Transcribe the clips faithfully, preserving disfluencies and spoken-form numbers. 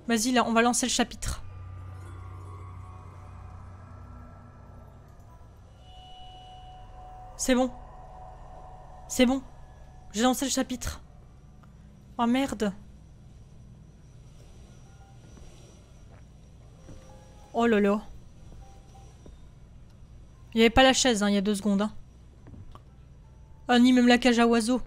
Vas-y, là, on va lancer le chapitre. C'est bon. C'est bon. J'ai lancé le chapitre. Oh merde. Oh là là. Il n'y avait pas la chaise, hein, il y a deux secondes. Hein. Ah, ni même la cage à oiseaux.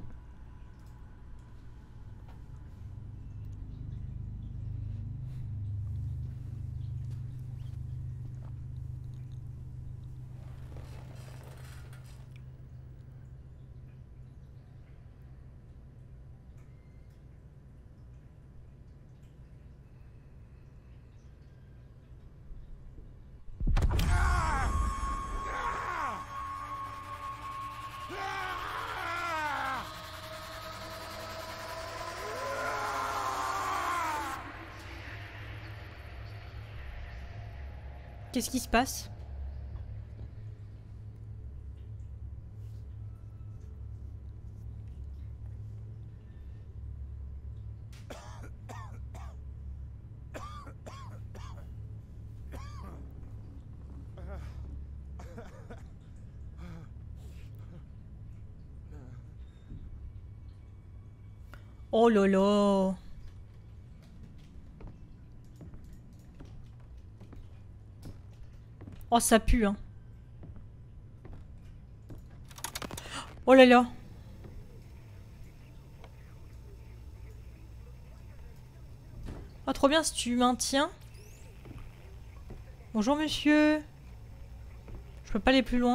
Qu'est-ce qui se passe? Oh là là. Oh, ça pue, hein. Oh là là. Oh, trop bien si tu maintiens. Bonjour, monsieur. Je peux pas aller plus loin.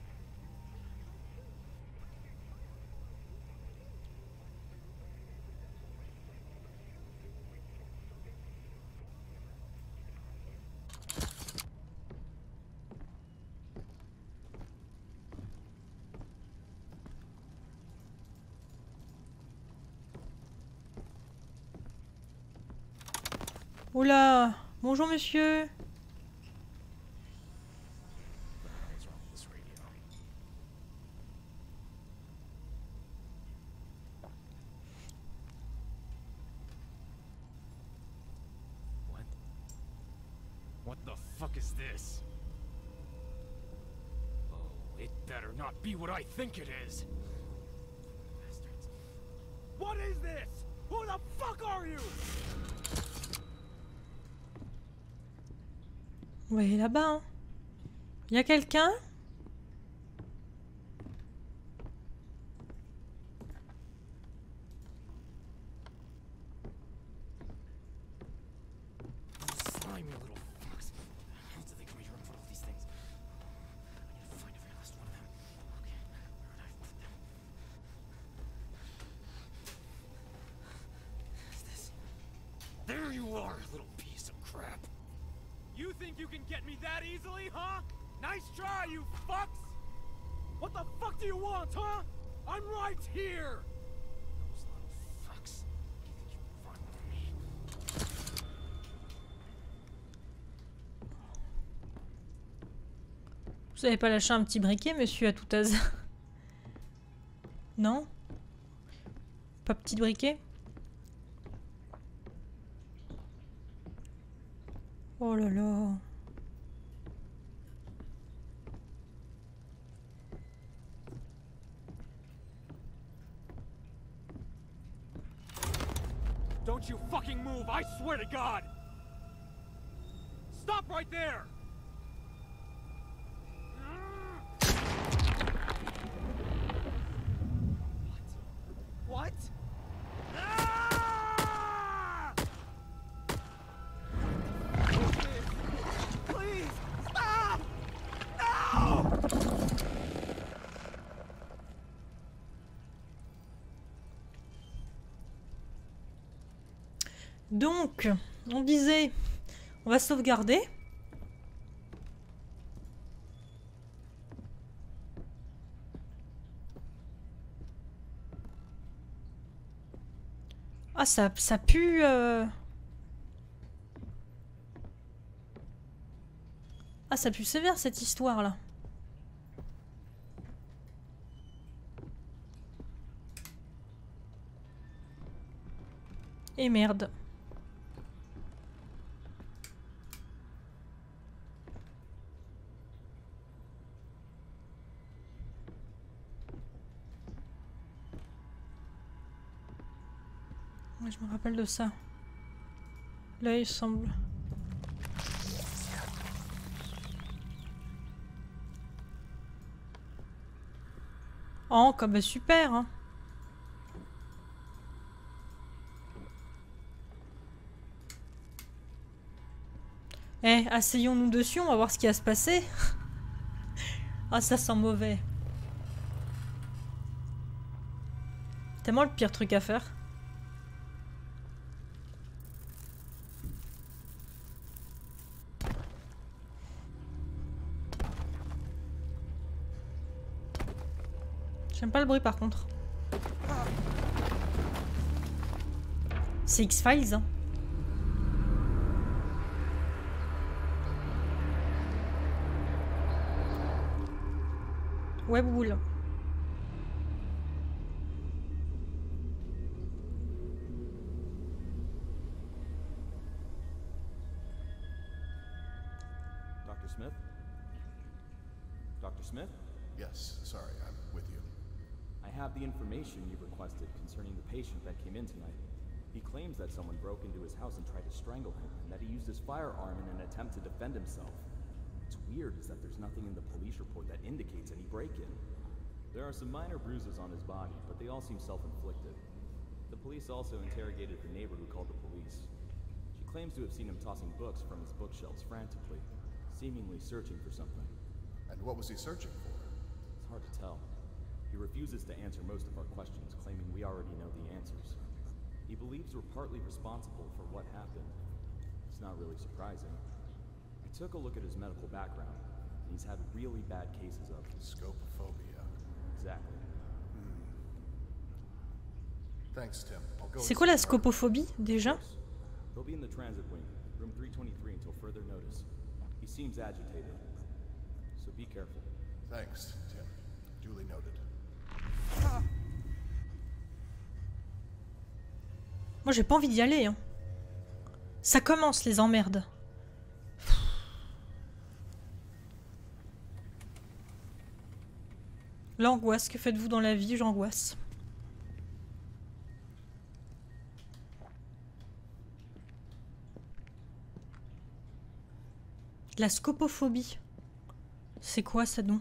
Oula. Bonjour, monsieur. What the fuck is this? Oh, it better not be what I think it is. Bastards. What is this? Who the fuck are you? Ouais, là-bas. Hein. Y a quelqu'un? Slimy little fucks. How do they come here and put all these things? I need to find every last one of them. Okay, where would I put them? What's this? There you are, little piece of crap. You think you can get me that easily, huh? Nice try, you fucks! What the fuck do you want, huh? I'm right here! Those little fucks. You think you can run with me? Vous avez pas lâché un petit briquet, monsieur, à tout hasard? Non? Pas petit briquet? Oh là là. Don't you fucking move, I swear to God! Stop right there! What? What? Ah! Please, stop! No! Donc, on disait, on va sauvegarder. Ah, ça, ça pue... Euh... Ah, ça pue sévère, cette histoire-là. Et merde. je me rappelle de ça. Là, il semble... Oh, comme bah, super, hein. Eh, asseyons-nous dessus, on va voir ce qui va se passer. Ah, ça sent mauvais. Tellement le pire truc à faire. J'aime pas le bruit par contre. C'est X-Files, hein. Ouais, boule. Doctor Smith? Doctor Smith? Yes, sorry, I'm with you. I have the information you requested concerning the patient that came in tonight. He claims that someone broke into his house and tried to strangle him, and that he used his firearm in an attempt to defend himself. What's weird is that there's nothing in the police report that indicates any break-in. There are some minor bruises on his body, but they all seem self-inflicted. The police also interrogated the neighbor who called the police. She claims to have seen him tossing books from his bookshelves frantically, seemingly searching for something. And what was he searching for? It's hard to tell. He refuses to answer most of our questions, claiming we already know the answers. He believes we're partly responsible for what happened. It's not really surprising. I took a look at his medical background, and he's had really bad cases of Scopophobia. Exactly. Hmm. Thanks, Tim. I'll go C'est quoi la scopophobie déjà? He'll be in the transit wing, room three twenty-three until further notice. He seems agitated, so be careful. Thanks, Tim. Duly noted. Moi j'ai pas envie d'y aller, hein. Ça commence les emmerdes. L'angoisse, que faites-vous dans la vie? J'angoisse. La scopophobie. C'est quoi ça donc?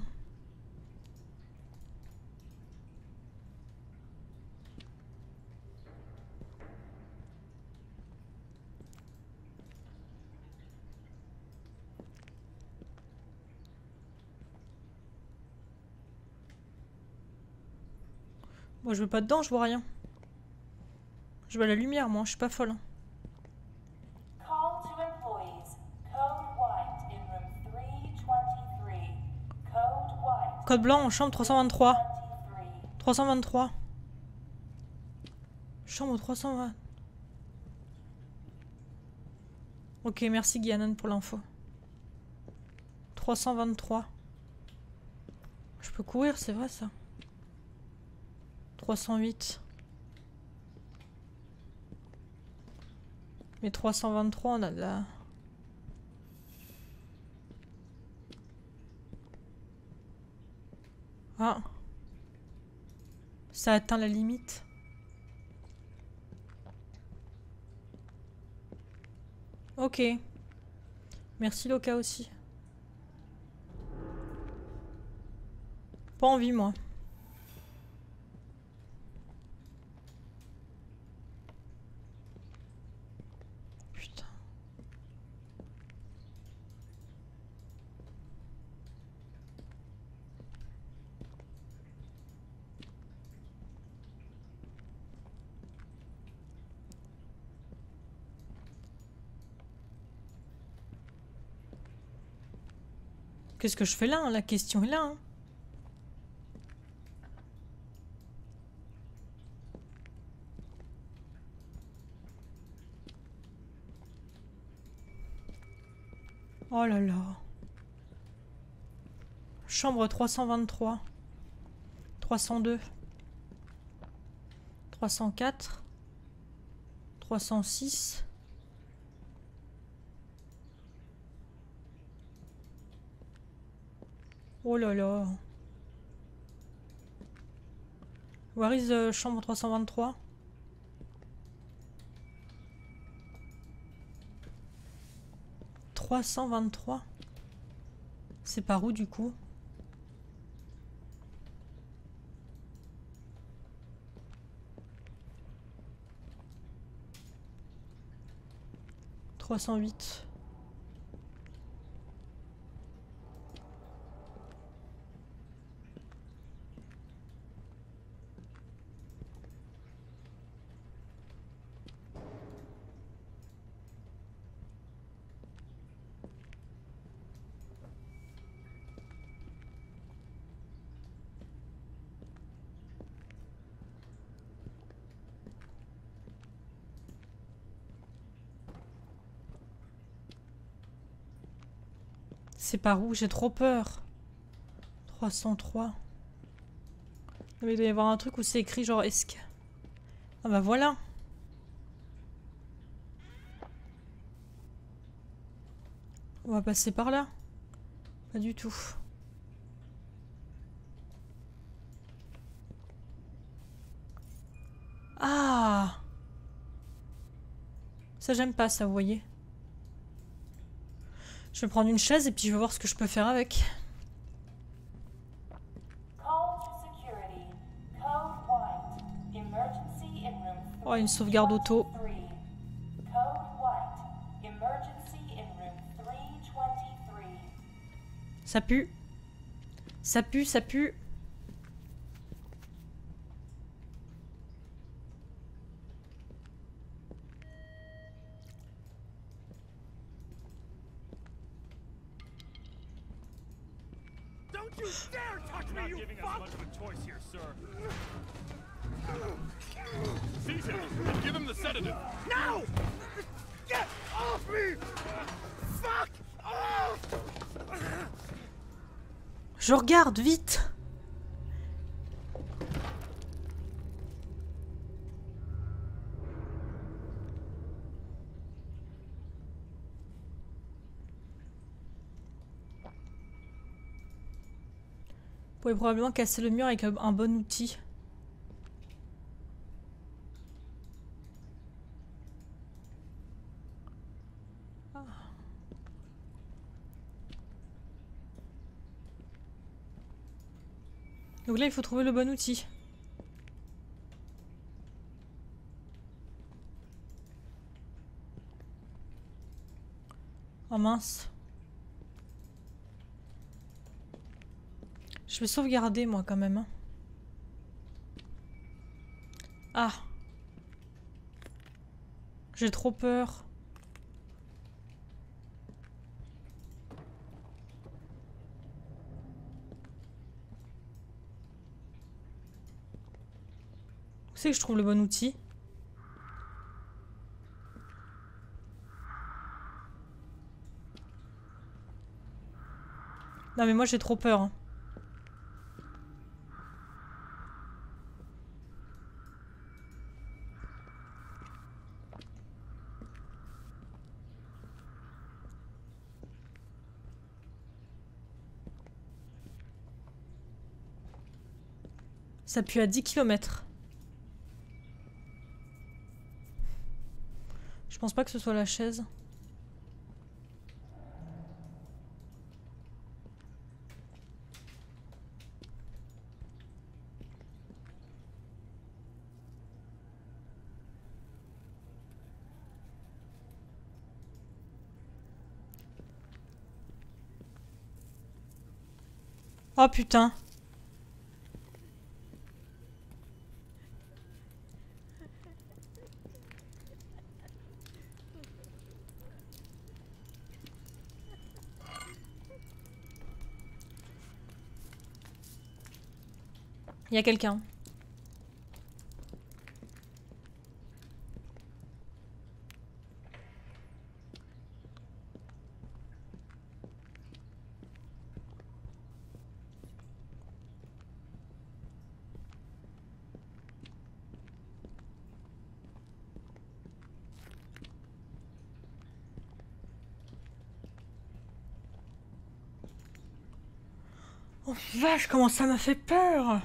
Moi je veux pas dedans, je vois rien. Je veux la lumière moi, je suis pas folle. Hein. Call to employees. Code white in room three twenty-three. Code white. Code blanc en chambre trois cent vingt-trois. twenty-three. trois cent vingt-trois. Chambre trois cent vingt. Ok, merci Guyanan pour l'info. trois cent vingt-trois. Je peux courir, c'est vrai ça. trois cent huit. Mais trois cent vingt-trois, on a de la... Ah. Ça atteint la limite. Ok. Merci Loka aussi. Pas envie moi. Putain. Qu'est-ce que je fais là hein? La question est là. Hein. Oh là là. Chambre trois cent vingt-trois. trois cent deux. trois cent quatre. trois cent six. Oh là là. Where is uh, chambre trois cent vingt-trois? trois cent vingt-trois. C'est par où du coup? trois cent huit. C'est par où? J'ai trop peur. trois cent trois. Mais il doit y avoir un truc où c'est écrit genre esque. Ah bah voilà. On va passer par là. Pas du tout. Ah! Ça j'aime pas ça, vous voyez. Je vais prendre une chaise et puis je vais voir ce que je peux faire avec. Oh, une sauvegarde auto. Ça pue. Ça pue, ça pue. Don't you dare touch me, you fuck! Much of a choice here, sir. Seize him and give him the sedative. No! Get off me! Fuck off! Je regarde vite. Vous pouvez probablement casser le mur avec un bon outil. Ah. Donc là, il faut trouver le bon outil. Oh mince. Je vais sauvegarder moi quand même. Hein. Ah. J'ai trop peur. Où c'est que je trouve le bon outil? Non mais moi j'ai trop peur. Hein. Ça pue à dix kilomètres. Je pense pas que ce soit la chaise. Oh putain. Il y a quelqu'un. Oh vache, comment ça m'a fait peur!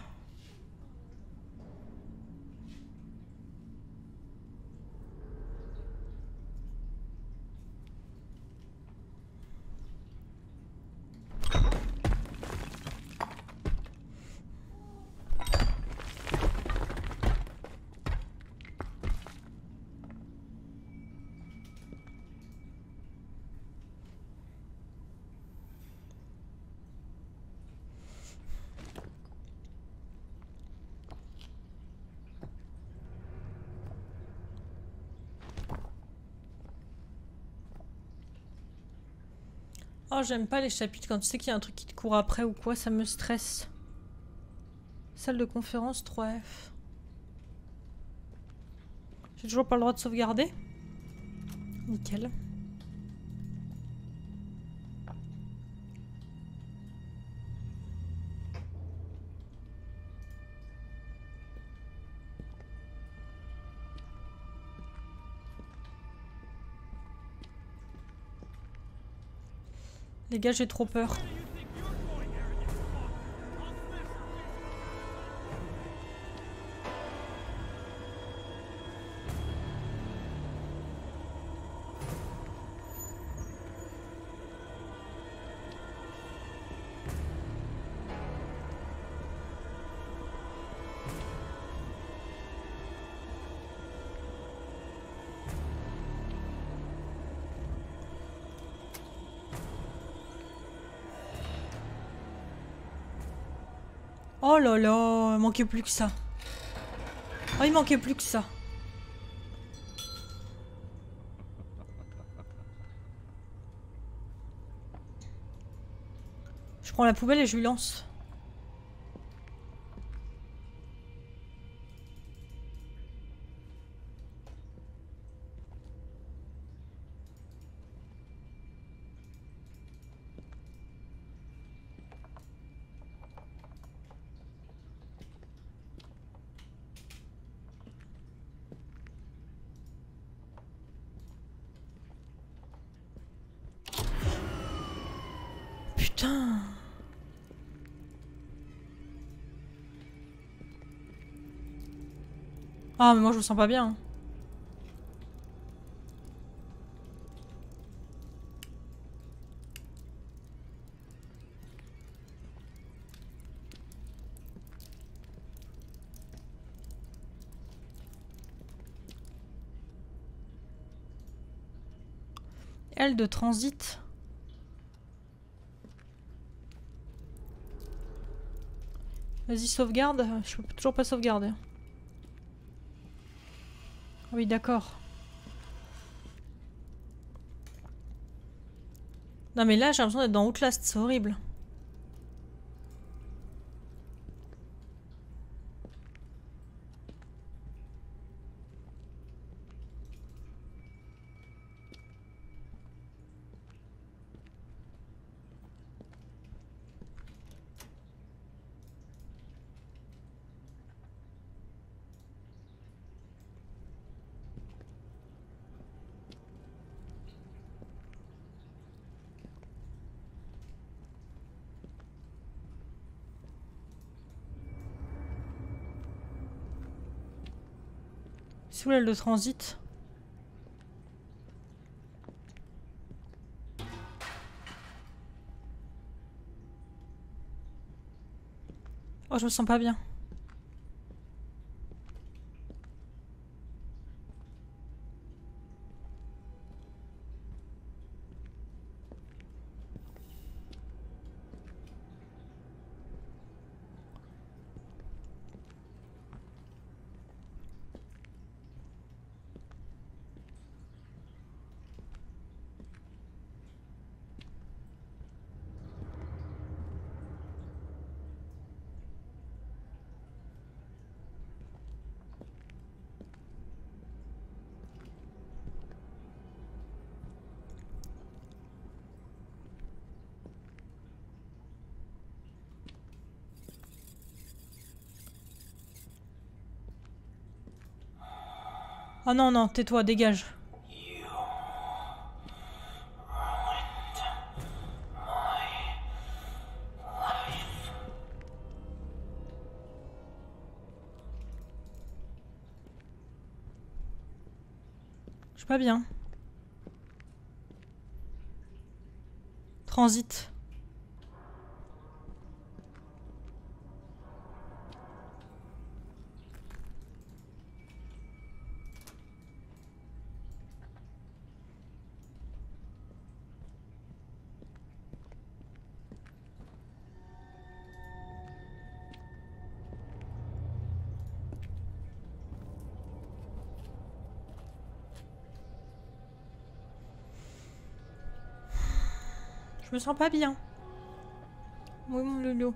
Oh, j'aime pas les chapitres quand tu sais qu'il y a un truc qui te court après ou quoi, ça me stresse. Salle de conférence trois F. J'ai toujours pas le droit de sauvegarder. Nickel. Les gars, j'ai trop peur. Oh là là, il manquait plus que ça. Oh, il manquait plus que ça. Je prends la poubelle et je lui lance. Putain. Ah mais moi je me sens pas bien. L de transit. Vas-y, sauvegarde. Je peux toujours pas sauvegarder. Oui, d'accord. Non mais là, j'ai l'impression d'être dans Outlast, c'est horrible. Sous l'aile de transit. Oh, je me sens pas bien. Oh non, non, tais-toi, dégage. Je suis pas bien. Transit. Je Je me sens pas bien. Oui, mon loulou.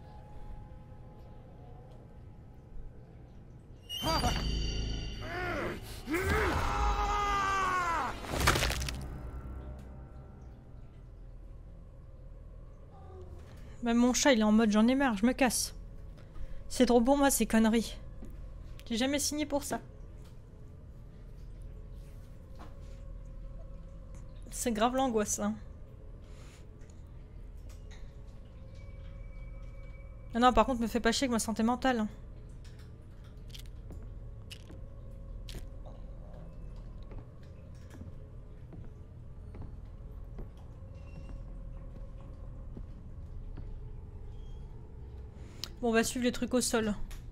Même mon chat, il est en mode j'en ai marre, je me casse. C'est trop pour moi ces conneries. J'ai jamais signé pour ça. C'est grave l'angoisse, hein. Ah non, par contre, me fais pas chier avec ma santé mentale. Hein. Bon, on va suivre les trucs au sol.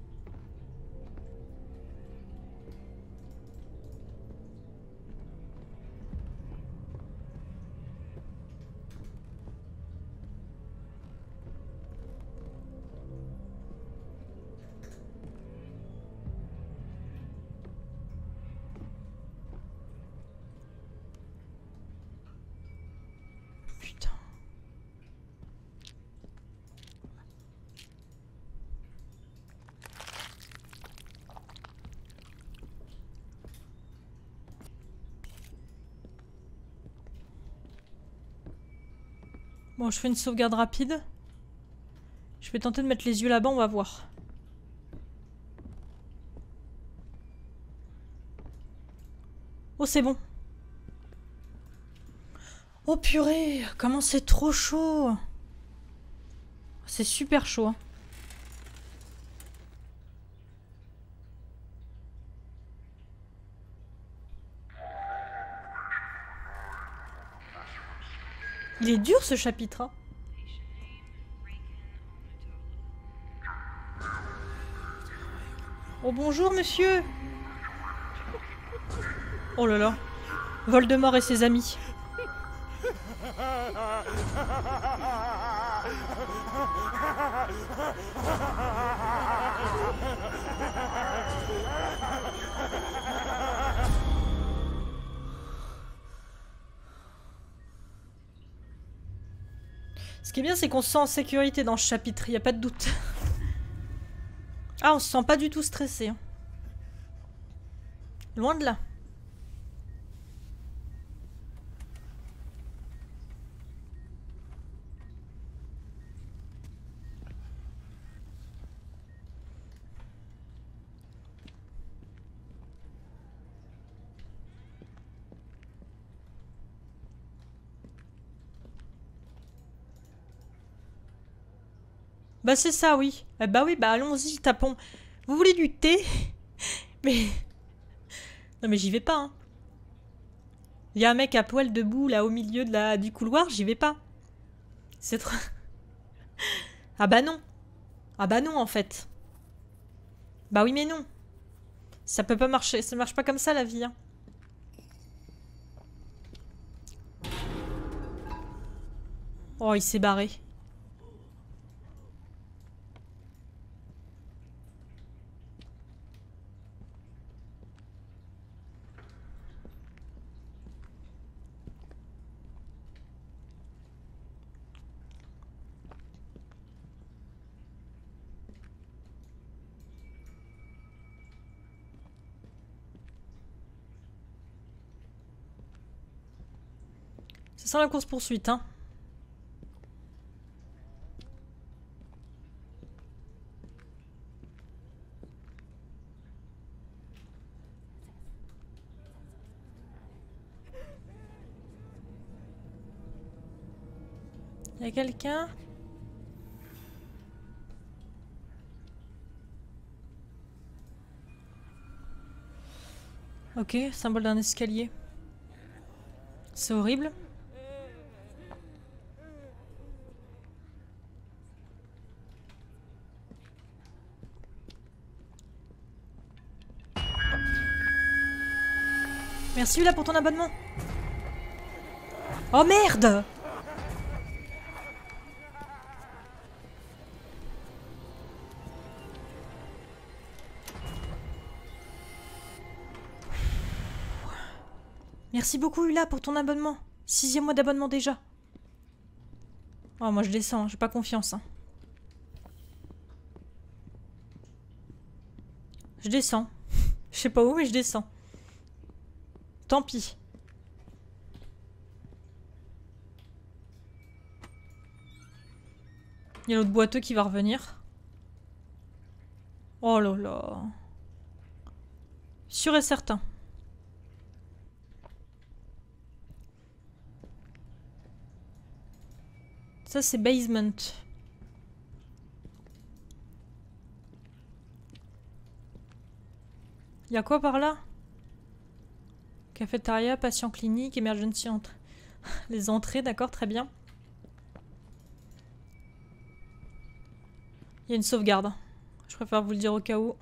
Putain. Bon, je fais une sauvegarde rapide. Je vais tenter de mettre les yeux là-bas, on va voir. Oh, c'est bon. Oh purée, comment c'est trop chaud. C'est super chaud. Hein. Il est dur ce chapitre. Hein. Oh bonjour monsieur. Oh là là. Voldemort et ses amis. Ce qui est bien, c'est qu'on se sent en sécurité dans ce chapitre, il n'y a pas de doute. Ah, on se sent pas du tout stressé. Hein. Loin de là. Bah c'est ça, oui. Eh bah oui, bah allons-y, tapons. Vous voulez du thé? Mais... Non mais j'y vais pas, hein. Il y a un mec à poil debout, là, au milieu de la... du couloir, j'y vais pas. C'est trop... Ah bah non. Ah bah non, en fait. Bah oui, mais non. Ça peut pas marcher, ça marche pas comme ça, la vie, hein. Oh, il s'est barré. Ça sent la course-poursuite, hein. Il y a quelqu'un? Ok, symbole d'un escalier. C'est horrible. Merci là pour ton abonnement. Oh merde! Merci beaucoup Hula pour ton abonnement. Sixième mois d'abonnement déjà. Oh, moi je descends, j'ai pas confiance. Hein. Je descends. Je sais pas où, mais je descends. Tant pis. Il y a l'autre boiteux qui va revenir. Oh là là. Sûr et certain. Ça c'est basement. Il y a quoi par là? Cafétéria, patient clinique, emergency entrée. Les entrées, d'accord, très bien. Il y a une sauvegarde. Je préfère vous le dire au cas où.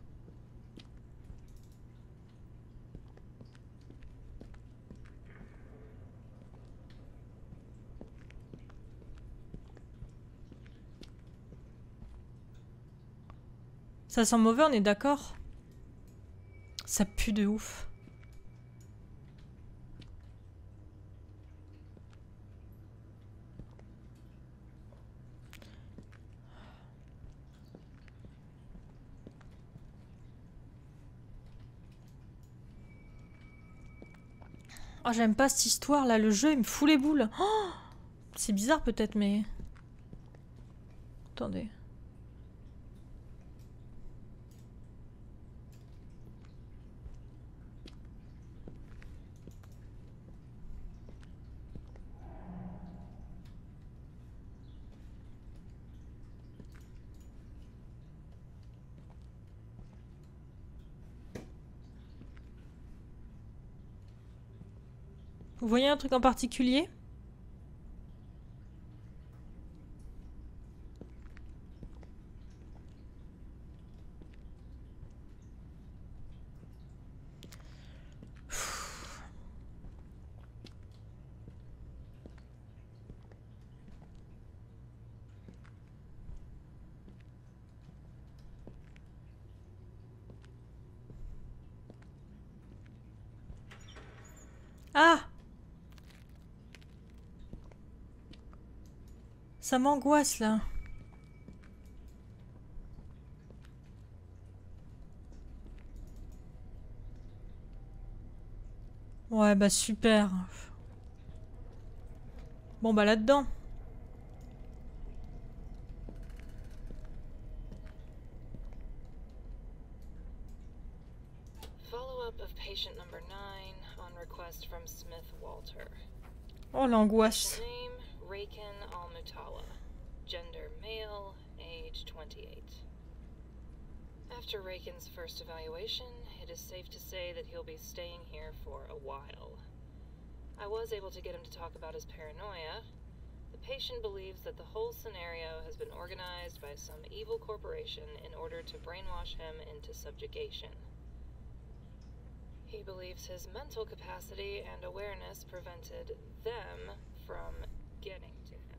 Ça sent mauvais, on est d'accord? Ça pue de ouf. Oh, j'aime pas cette histoire là, le jeu il me fout les boules. Oh, c'est bizarre peut-être, mais... Attendez. Vous voyez un truc en particulier? Ah! Ça m'angoisse là. Ouais, bah super. Bon bah là-dedans. Follow-up of patient number nine on request from Smith Walter. Oh l'angoisse. Name Raken Al-Mutala. Gender male, age twenty-eight. After Raken's first evaluation, it is safe to say that he'll be staying here for a while. I was able to get him to talk about his paranoia. The patient believes that the whole scenario has been organized by some evil corporation in order to brainwash him into subjugation. He believes his mental capacity and awareness prevented them from getting to him.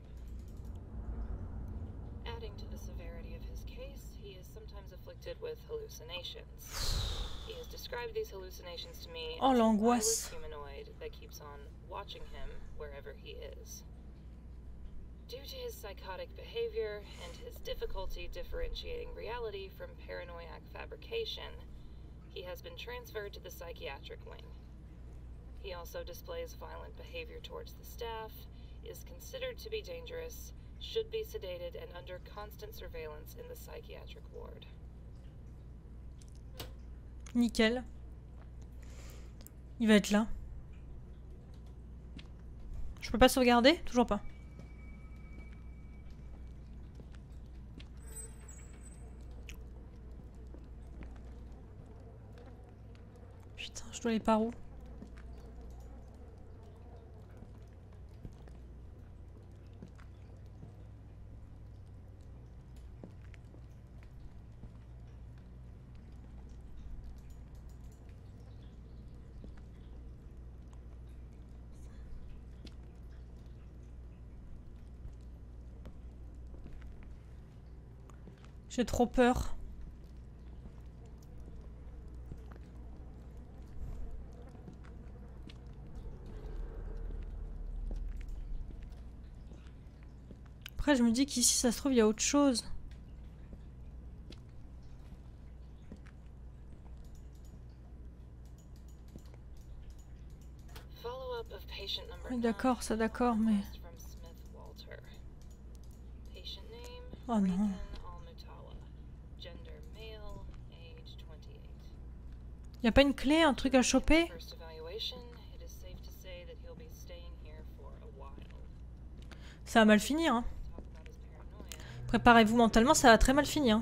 Adding to the severity of his case, he is sometimes afflicted with hallucinations. He has described these hallucinations to me Oh, as a l'angoisse. wireless humanoid that keeps on watching him wherever he is. Due to his psychotic behavior and his difficulty differentiating reality from paranoiac fabrication, he has been transferred to the psychiatric wing. He also displays violent behavior towards the staff, is considered to be dangerous, should be sedated and under constant surveillance in the psychiatric ward. Nickel. Il va être là. Je peux pas sauvegarder? Toujours pas. Putain, je dois aller par où? J'ai trop peur. Après, je me dis qu'ici, ça se trouve, il y a autre chose. Oui, d'accord, ça d'accord, mais... Oh non. Y a pas une clé, un truc à choper? Ça va mal finir, hein. Préparez-vous mentalement, ça va très mal finir.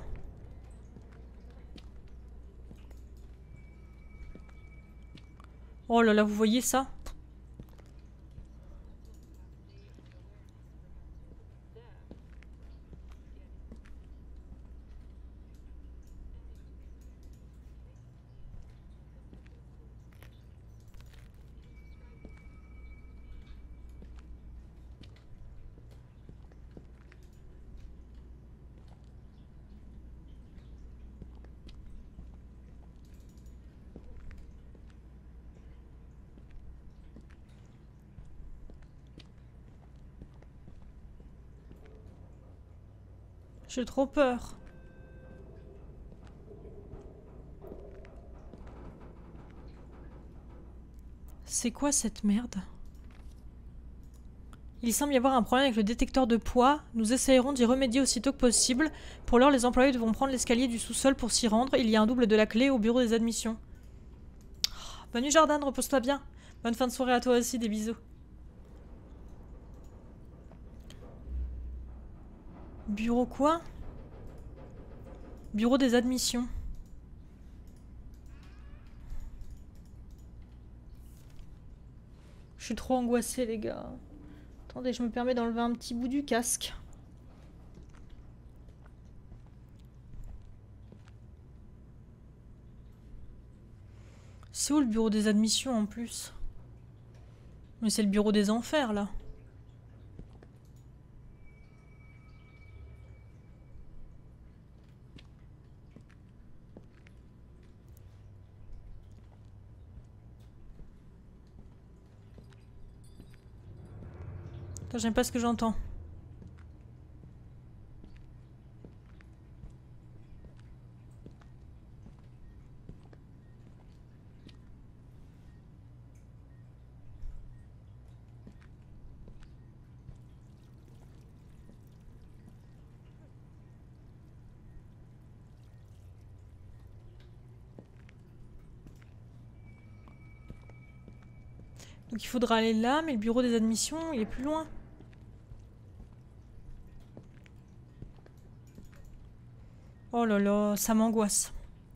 Oh là là, vous voyez ça? J'ai trop peur. C'est quoi cette merde? Il semble y avoir un problème avec le détecteur de poids. Nous essayerons d'y remédier aussitôt que possible. Pour l'heure, les employés devront prendre l'escalier du sous-sol pour s'y rendre. Il y a un double de la clé au bureau des admissions. Oh, bonne nuit Jordan, repose-toi bien. Bonne fin de soirée à toi aussi, des bisous. Bureau quoi? Bureau des admissions. Je suis trop angoissée, les gars. Attendez, je me permets d'enlever un petit bout du casque. C'est où le bureau des admissions en plus? Mais c'est le bureau des enfers, là. J'aime pas ce que j'entends. Donc il faudra aller là, mais le bureau des admissions, il est plus loin. Oh là là, ça m'angoisse.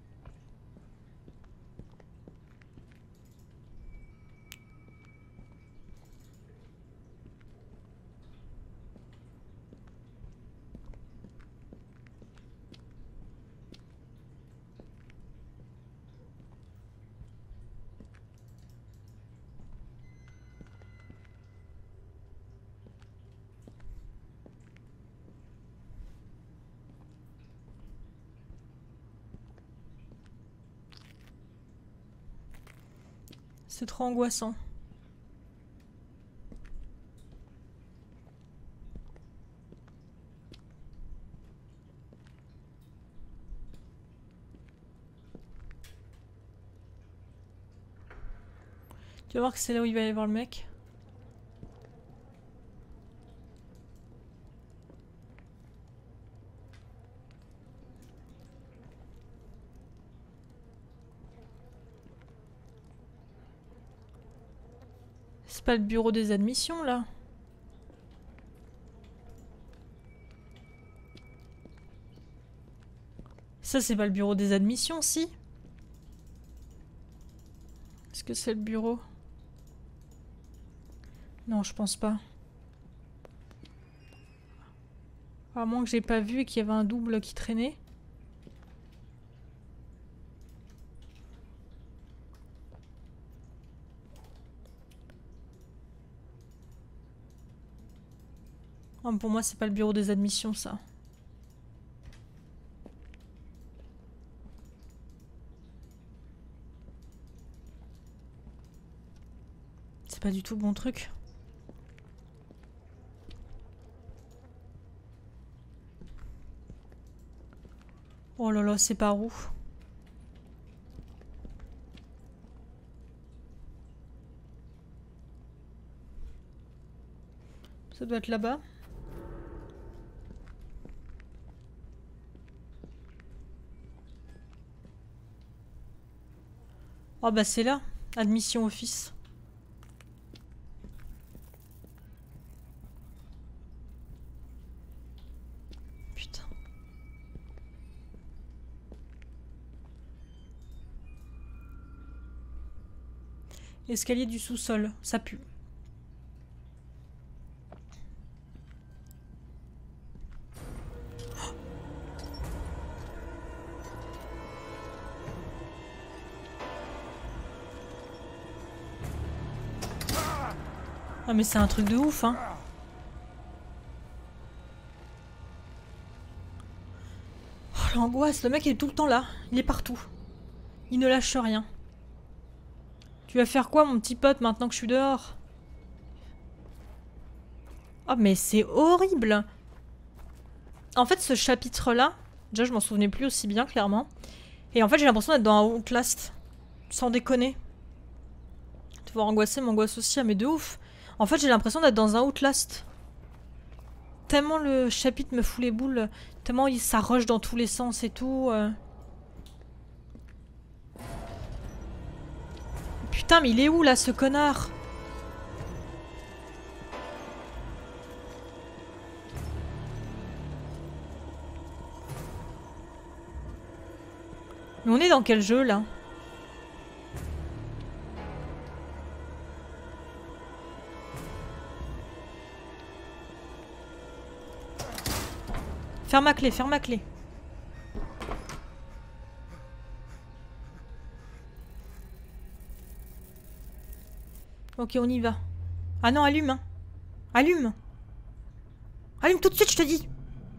C'est trop angoissant. Tu vas voir que c'est là où il va aller voir le mec. C'est pas le bureau des admissions, là. Ça, c'est pas le bureau des admissions, si? Est-ce que c'est le bureau? Non, je pense pas. À moins que j'ai pas vu et qu'il y avait un double qui traînait. Oh, pour moi, c'est pas le bureau des admissions, ça. C'est pas du tout le bon truc. Oh là là, c'est par où? Ça doit être là-bas. Oh bah c'est là. Admission office. Putain. Escalier du sous-sol. Ça pue. Ah mais c'est un truc de ouf, hein. Oh, l'angoisse, le mec il est tout le temps là. Il est partout. Il ne lâche rien. Tu vas faire quoi mon petit pote maintenant que je suis dehors? Oh mais c'est horrible. En fait ce chapitre là, déjà je m'en souvenais plus aussi bien clairement. Et en fait j'ai l'impression d'être dans un Outlast. Sans déconner. Te voir angoisser m'angoisse aussi, ah mais de ouf. En fait, j'ai l'impression d'être dans un Outlast. Tellement le chapitre me fout les boules. Tellement il, ça rush dans tous les sens et tout. Euh... Putain, mais il est où là, ce connard? Mais on est dans quel jeu là? Ferme ma clé, ferme ma clé. Ok, on y va. Ah non, allume, hein. Allume. Allume tout de suite, je te dis.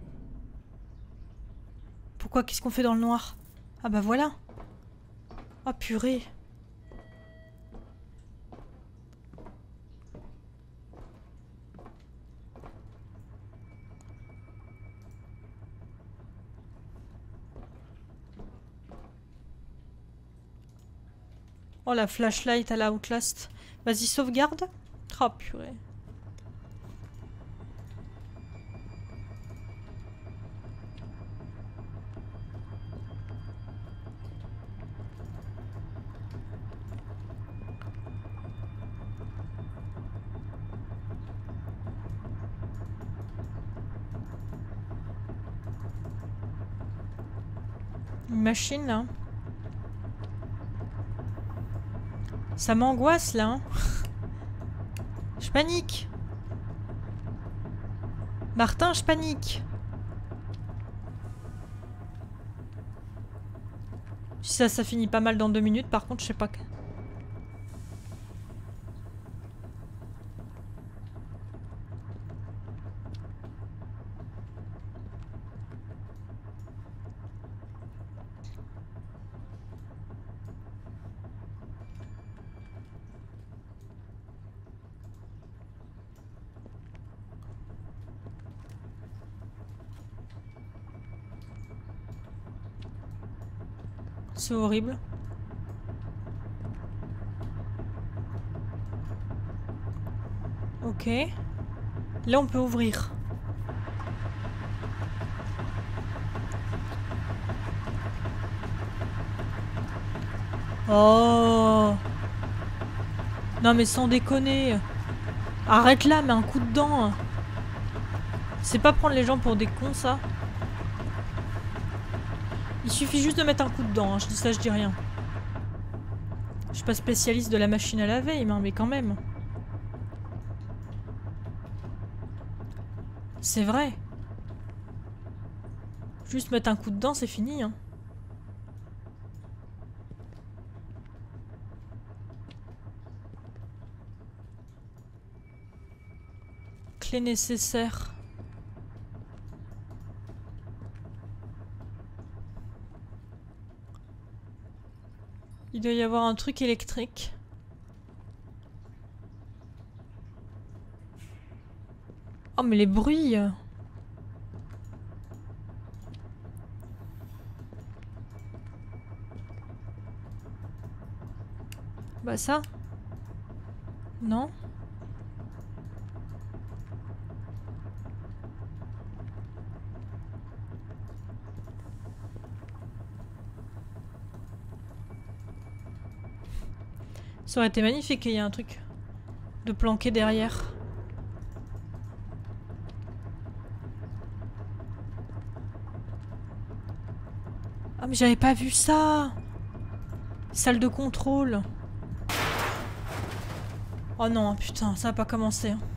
Pourquoi? Qu'est-ce qu'on fait dans le noir? Ah bah voilà. Oh purée. Oh la flashlight à la Outlast. Vas-y, sauvegarde. Oh purée. Une machine là. Ça m'angoisse là. Hein. Je panique. Martin, je panique. Si ça, ça finit pas mal dans deux minutes, par contre, je sais pas. C'est horrible. Ok. Là, on peut ouvrir. Oh. Non mais sans déconner. Arrête là, mets un coup de dent. C'est pas prendre les gens pour des cons, ça. Il suffit juste de mettre un coup de dent, hein. Je dis ça, je dis rien. Je suis pas spécialiste de la machine à laver, mais quand même. C'est vrai. Juste mettre un coup de dent, c'est fini, hein. Clé nécessaire. Il doit y avoir un truc électrique. Oh mais les bruits. Bah ça. Non. Ça aurait été magnifique qu'il y ait un truc de planqué derrière. Ah mais j'avais pas vu ça. Salle de contrôle. Oh non, putain, ça a pas commencé. Hein.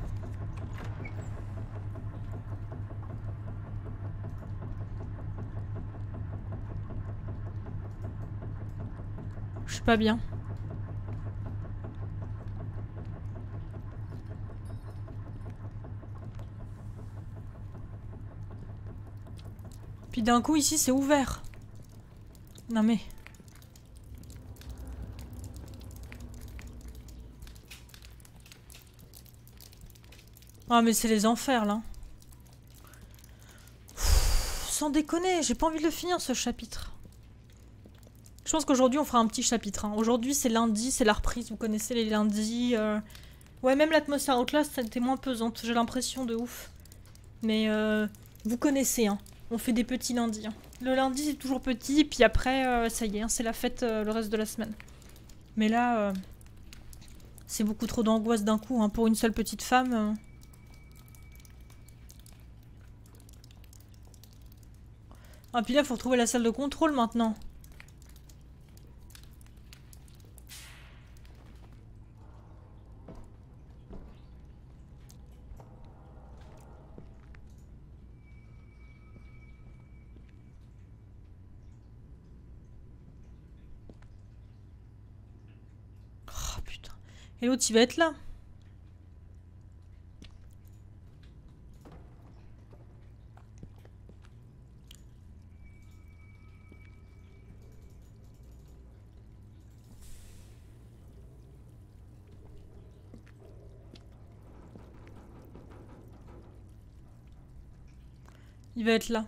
Je suis pas bien. Puis d'un coup ici c'est ouvert. Non mais... Ah mais c'est les enfers là. Pff, sans déconner, j'ai pas envie de le finir ce chapitre. Je pense qu'aujourd'hui on fera un petit chapitre. Hein. Aujourd'hui c'est lundi, c'est la reprise, vous connaissez les lundis. Euh... Ouais, même l'atmosphère Outlast ça a été moins pesante, j'ai l'impression de ouf. Mais euh, vous connaissez, hein. On fait des petits lundis. Hein. Le lundi c'est toujours petit, puis après euh, ça y est, hein, c'est la fête euh, le reste de la semaine. Mais là, euh, c'est beaucoup trop d'angoisse d'un coup, hein, pour une seule petite femme. Euh... Ah puis là faut retrouver la salle de contrôle maintenant. Oh putain. Et l'autre il va être là. Il va être là.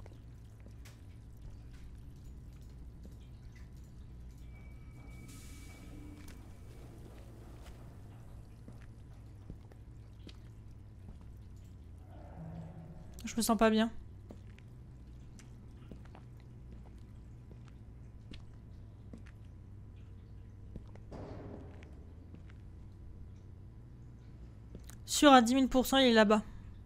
Je me sens pas bien. Sûr à dix mille pour cent, il est là-bas.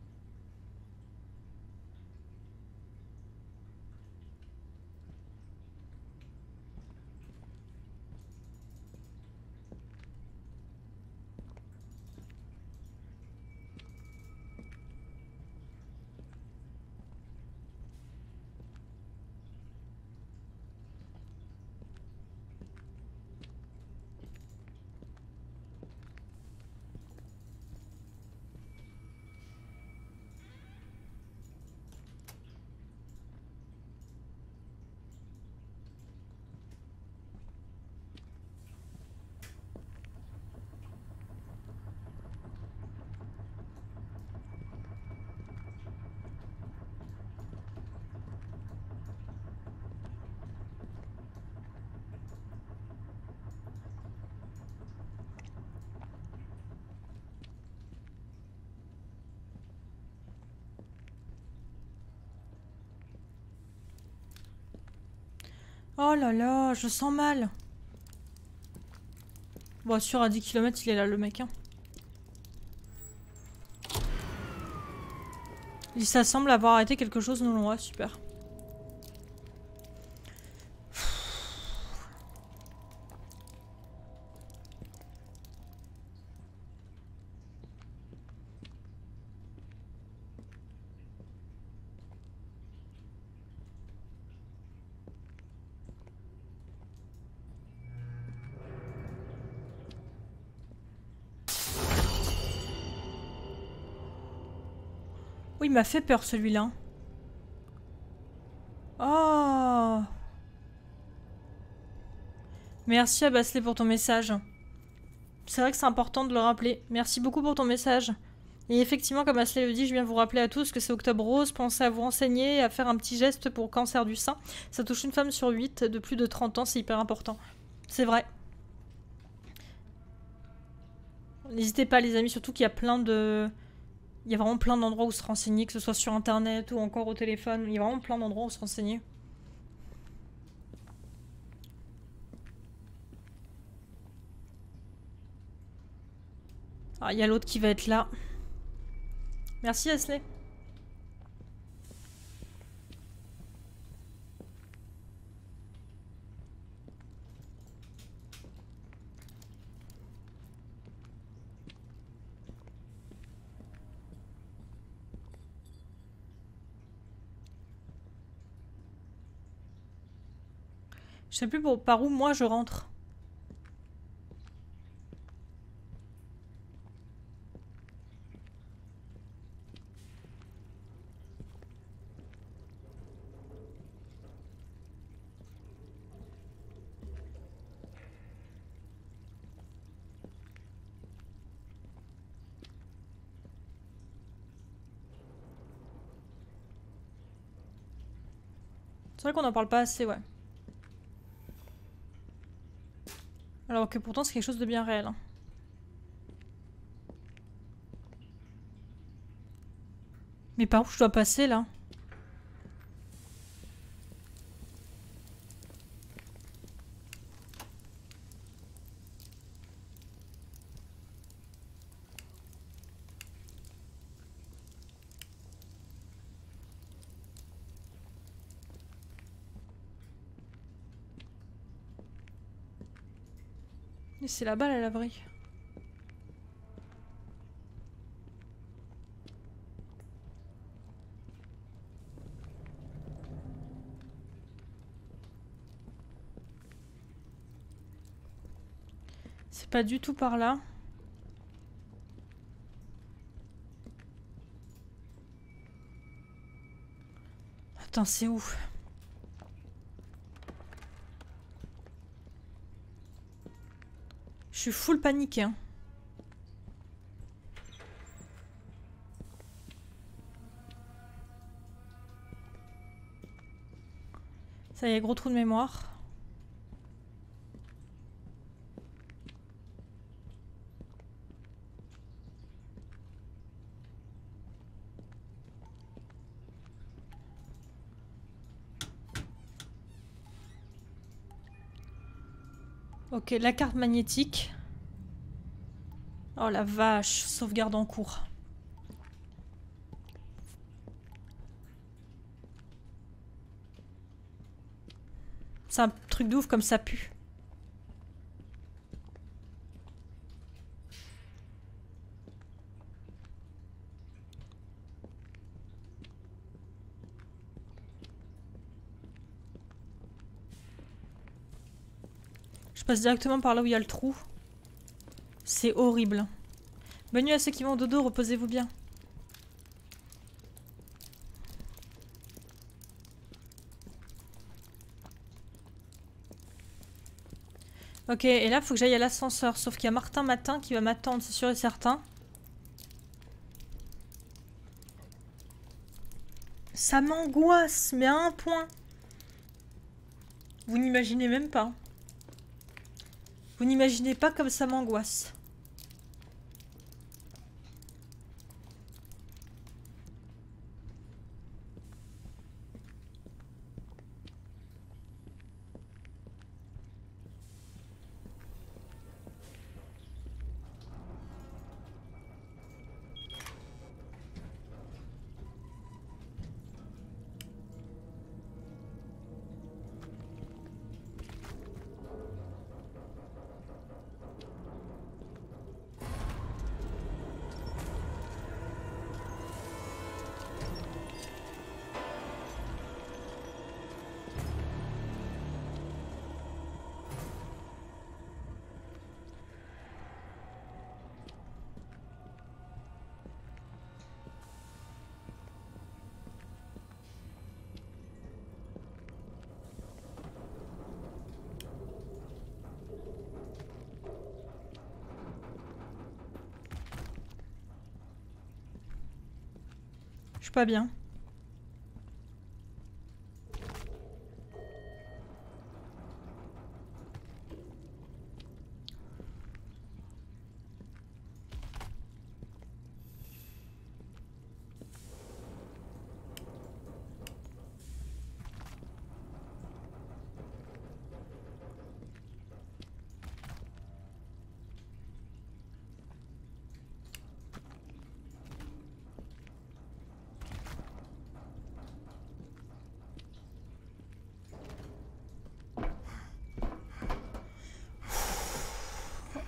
Oh là là, je sens mal. Bon, sûr, à dix kilomètres, il est là, le mec. Hein. Il ça semble avoir arrêté quelque chose non loin, super. Oui, il m'a fait peur celui-là. Oh. Merci à Basley pour ton message. C'est vrai que c'est important de le rappeler. Merci beaucoup pour ton message. Et effectivement, comme Basley le dit, je viens vous rappeler à tous que c'est Octobre Rose. Pensez à vous renseigner et à faire un petit geste pour le cancer du sein. Ça touche une femme sur huit de plus de trente ans, c'est hyper important. C'est vrai. N'hésitez pas les amis, surtout qu'il y a plein de... Il y a vraiment plein d'endroits où se renseigner, que ce soit sur internet ou encore au téléphone. Il y a vraiment plein d'endroits où se renseigner. Ah, il y a l'autre qui va être là. Merci Asley. Je sais plus pour, par où moi je rentre. C'est vrai qu'on en parle pas assez, ouais. Alors que pourtant c'est quelque chose de bien réel. Hein. Mais par où je dois passer là? Et c'est là-bas la laverie. C'est pas du tout par là. Attends, c'est où? Je suis full paniqué. Hein. Ça y est, gros trou de mémoire. Ok, la carte magnétique. Oh la vache, sauvegarde en cours. C'est un truc de ouf comme ça pue. Je passe directement par là où il y a le trou. C'est horrible. Bonne nuit à ceux qui vont au dodo, reposez-vous bien. Ok, et là, il faut que j'aille à l'ascenseur. Sauf qu'il y a Martin Matin qui va m'attendre, c'est sûr et certain. Ça m'angoisse, mais à un point. Vous n'imaginez même pas. Vous n'imaginez pas comme ça m'angoisse. Je suis pas bien.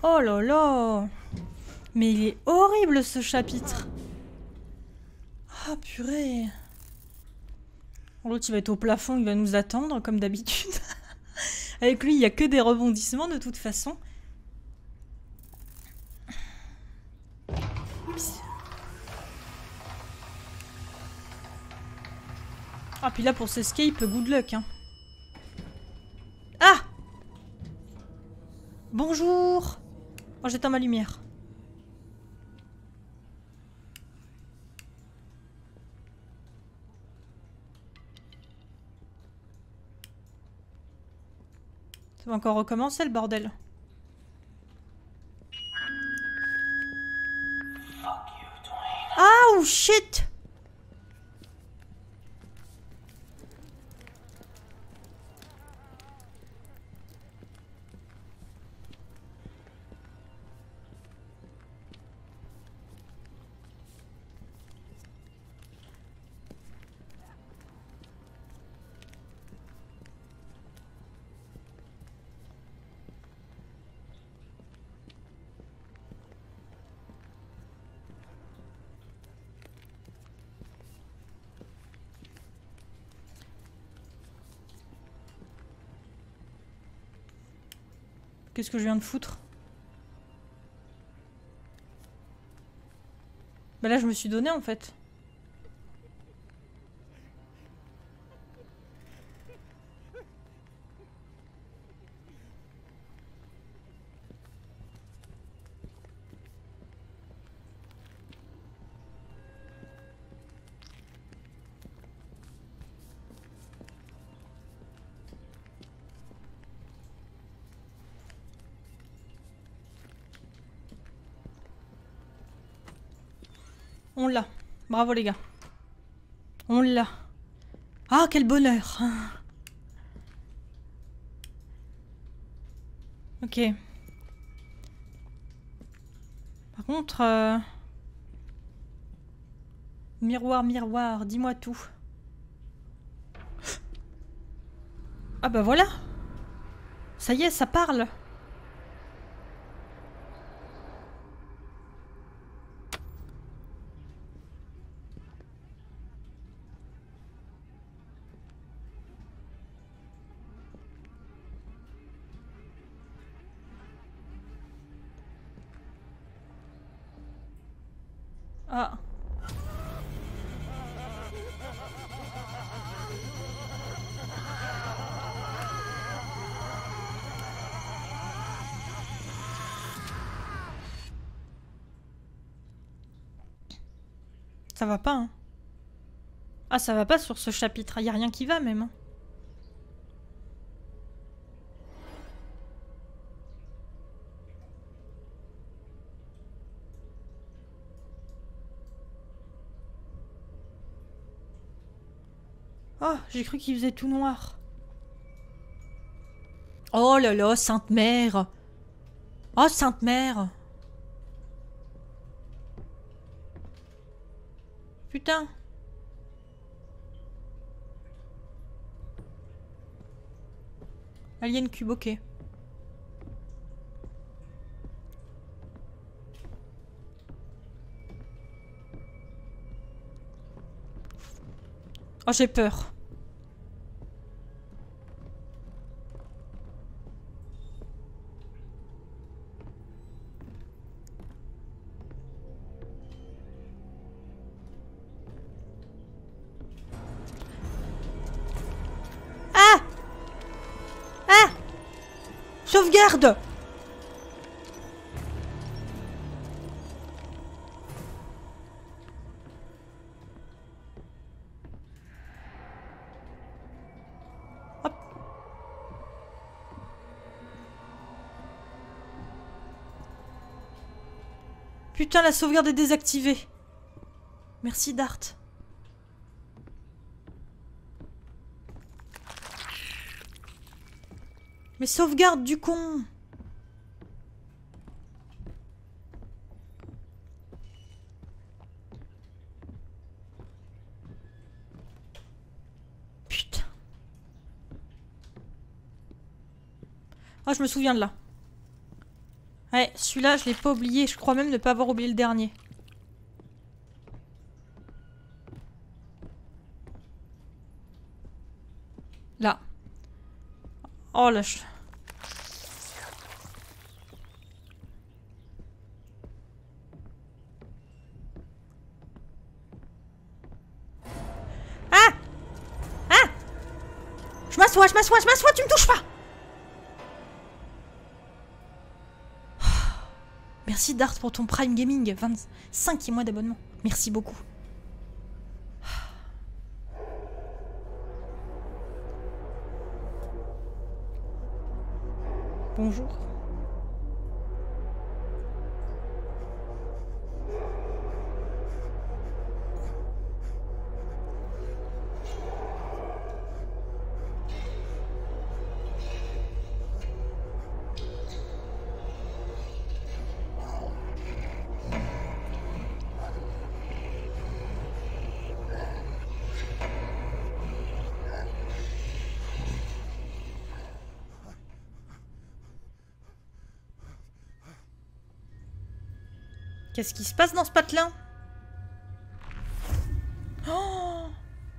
Oh là là. Mais il est horrible ce chapitre. Ah purée. L'autre il va être au plafond, il va nous attendre comme d'habitude. Avec lui il n'y a que des rebondissements de toute façon. Ah puis là pour s'escape, good luck hein. Ah! Bonjour! Oh j'éteins ma lumière. Ça va encore recommencer le bordel. Ah oh shit! Qu'est-ce que je viens de foutre? Bah là je me suis donné en fait. On l'a. Bravo les gars. On l'a. Ah, quel bonheur. Ok. Par contre... Euh... Miroir, miroir, dis-moi tout. Ah bah voilà. Ça y est, ça parle. Ah. Ça va pas, hein. Ah, ça va pas sur ce chapitre. Y a rien qui va, même. Hein. Oh, j'ai cru qu'il faisait tout noir. Oh là là, Sainte Mère. Oh, Sainte Mère. Putain. Alien cube, ok. Oh, j'ai peur. Ah! Ah! Sauvegarde! Putain, la sauvegarde est désactivée. Merci, Dart. Mais sauvegarde du con. Putain. Ah, je me souviens de là. Ouais, celui-là, je l'ai pas oublié. Je crois même ne pas avoir oublié le dernier. Là. Oh là. Je... Ah! Ah! Je m'assois, je m'assois, je m'assois, tu me touches pas! Merci Dart pour ton Prime Gaming, vingt-cinq mois d'abonnement. Merci beaucoup. Bonjour. Qu'est-ce qui se passe dans ce patelin? Oh!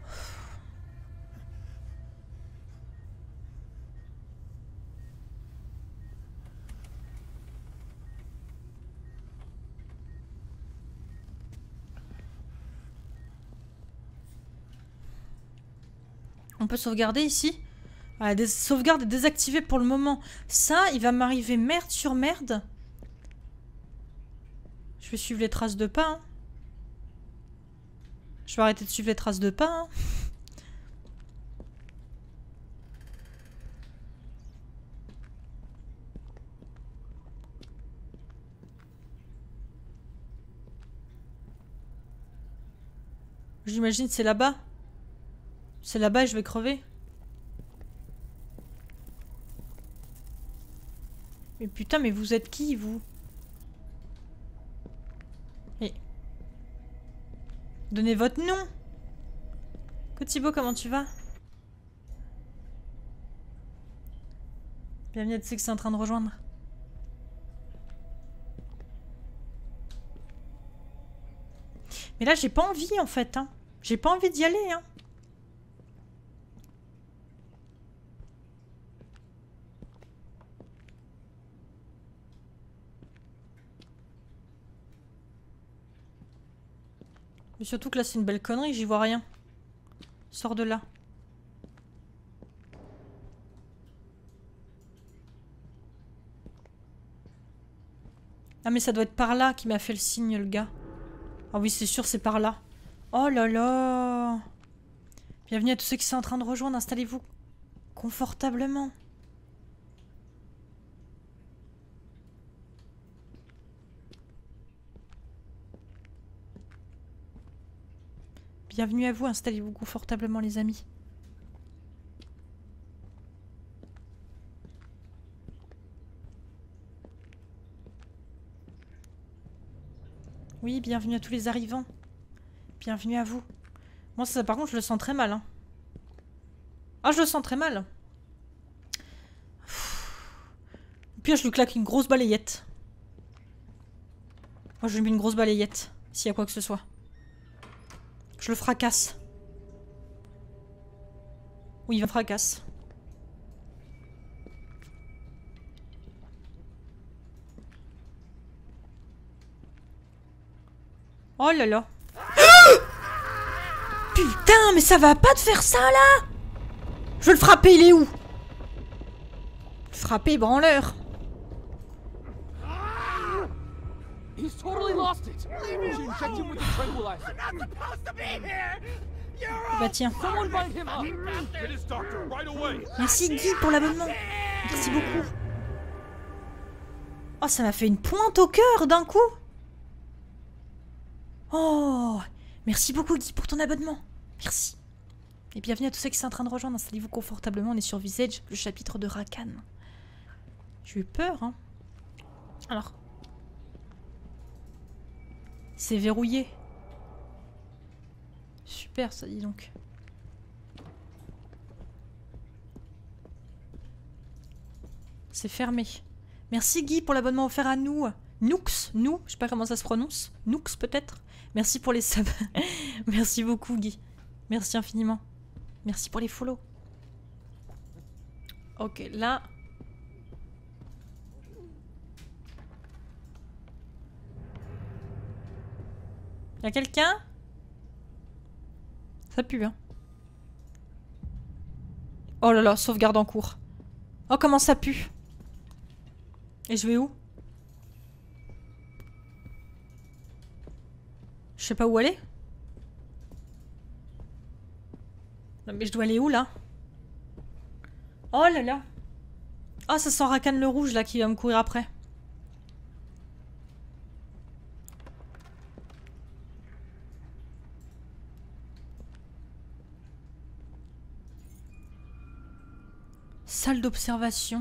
On peut sauvegarder ici? Ah, la sauvegarde est désactivée pour le moment. Ça, il va m'arriver merde sur merde. Je vais suivre les traces de pas. Hein. Je vais arrêter de suivre les traces de pas. Hein. J'imagine c'est là-bas. C'est là-bas et je vais crever. Mais putain, mais vous êtes qui, vous? Et... Donnez votre nom. Cotibo, comment tu vas? Bienvenue à tous ceux qui sont en train de rejoindre. Mais là, j'ai pas envie, en fait. Hein. J'ai pas envie d'y aller. Hein. Mais surtout que là, c'est une belle connerie, j'y vois rien. Sors de là. Ah mais ça doit être par là qu'il m'a fait le signe, le gars. Ah oui, c'est sûr, c'est par là. Oh là là. Bienvenue à tous ceux qui sont en train de rejoindre. Installez-vous confortablement. Bienvenue à vous, installez-vous confortablement les amis. Oui, bienvenue à tous les arrivants. Bienvenue à vous. Moi ça par contre je le sens très mal. Hein. Ah je le sens très mal. Au pire je lui claque une grosse balayette. Moi je lui mets une grosse balayette. S'il y a quoi que ce soit. Je le fracasse. Oui, il va fracasse. Oh là là. Putain, mais ça va pas de faire ça là. Je veux le frapper, il est où? Frapper, branleur. He's totally lost it. We should inject him with a tranquilizer. I'm not supposed to be here. You're Bah tiens. Someone bind him up. Get his doctor right away. Merci Guy pour l'abonnement. Merci beaucoup. Oh, ça m'a fait une pointe au cœur d'un coup. Oh, merci beaucoup Guy pour ton abonnement. Merci. Et bienvenue à tous ceux qui sont en train de rejoindre. Installez-vous confortablement. On est sur Visage, le chapitre de Rakan. J'ai eu peur, hein. Alors. C'est verrouillé. Super ça, dis donc. C'est fermé. Merci Guy pour l'abonnement offert à nous. Nooks, nous, je sais pas comment ça se prononce. Nooks peut-être. Merci pour les subs. Merci beaucoup Guy. Merci infiniment. Merci pour les follow. Ok, là... Y'a quelqu'un? Ça pue, hein. Oh là là, sauvegarde en cours. Oh, comment ça pue. Et je vais où? Je sais pas où aller. Non mais je dois aller où, là? Oh là là. Oh, ça sent Rakan le rouge, là, qui va me courir après. Salle d'observation.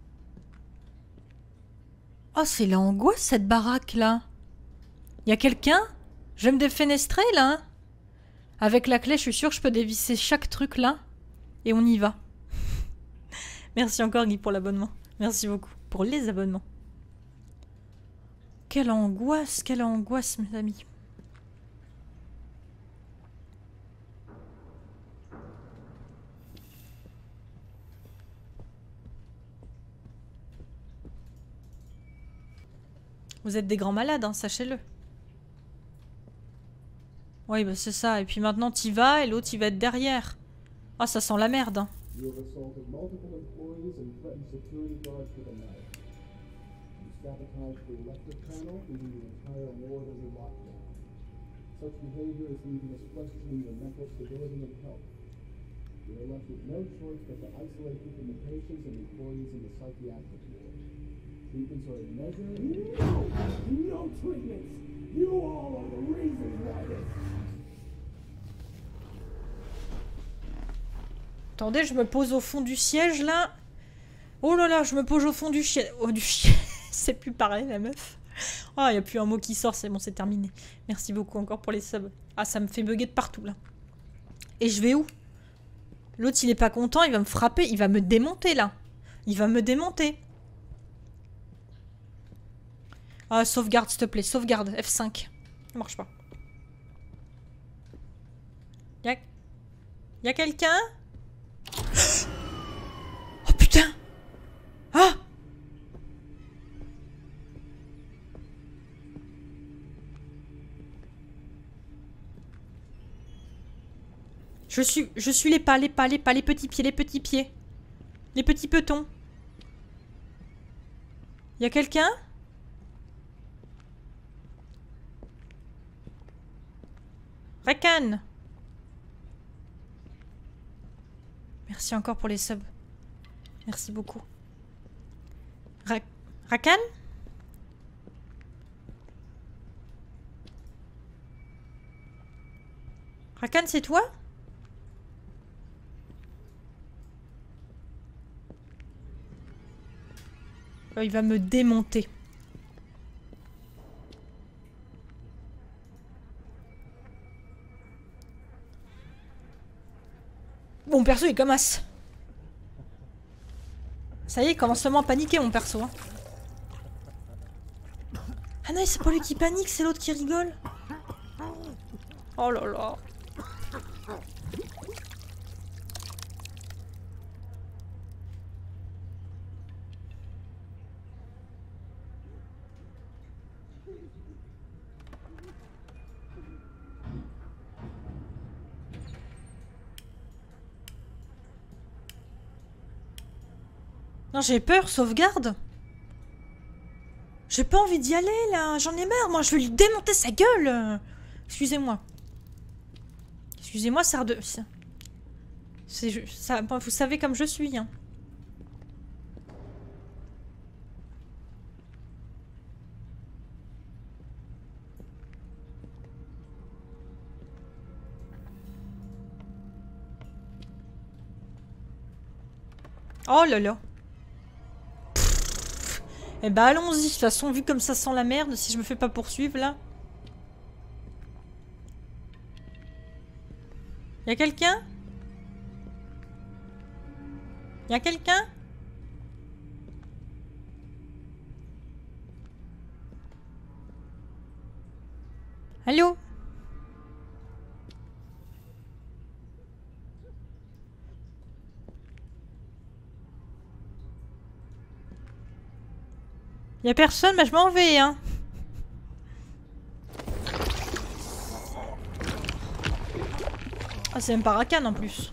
Oh, c'est l'angoisse, cette baraque-là. Y a quelqu'un? Je vais me défenestrer, là. Hein. Avec la clé, je suis sûre que je peux dévisser chaque truc, là. Et on y va. Merci encore, Guy, pour l'abonnement. Merci beaucoup pour les abonnements. Quelle angoisse, quelle angoisse, mes amis. Vous êtes des grands malades, hein, sachez-le. Oui, bah c'est ça. Et puis maintenant, t'y vas et l'autre, il va être derrière. Ah, ça sent la merde. Hein. Treatments are measured. No! No treatments! You all are the reason why this. Attendez, je me pose au fond du siège là. Oh là là, je me pose au fond du siège. Oh, du siège. C'est plus pareil, la meuf. Oh, il n'y a plus un mot qui sort, c'est bon, c'est terminé. Merci beaucoup encore pour les subs. Ah, ça me fait bugger de partout là. Et je vais où? L'autre, il est pas content, il va me frapper, il va me démonter là. Il va me démonter. Ah, sauvegarde, s'il te plaît. Sauvegarde. F cinq. Ça marche pas. Y'a... Y'a quelqu'un? Oh putain! Ah! Je suis... Je suis les pas, les pas, les pas, les petits pieds, les petits pieds. Les petits petons. Y'a quelqu'un? Rakan! Merci encore pour les subs. Merci beaucoup. Ra Rakan? Rakan, c'est toi? Oh, il va me démonter. Mon perso il comme as. Ça y est, il commence seulement à paniquer mon perso. Hein. Ah non, c'est pas lui qui panique, c'est l'autre qui rigole. Oh là là. Non, j'ai peur, sauvegarde. J'ai pas envie d'y aller, là. J'en ai marre, moi. Je vais lui démonter sa gueule. Excusez-moi. Excusez-moi, ça de... C'est... Ça... Vous savez comme je suis, hein. Oh là là. Eh bah allons-y, de toute façon, vu comme ça sent la merde, si je me fais pas poursuivre, là. Y'a quelqu'un? Y'a quelqu'un? Allô? Y'a personne, bah je m'en vais, hein. Ah, c'est même pas Rakan en plus.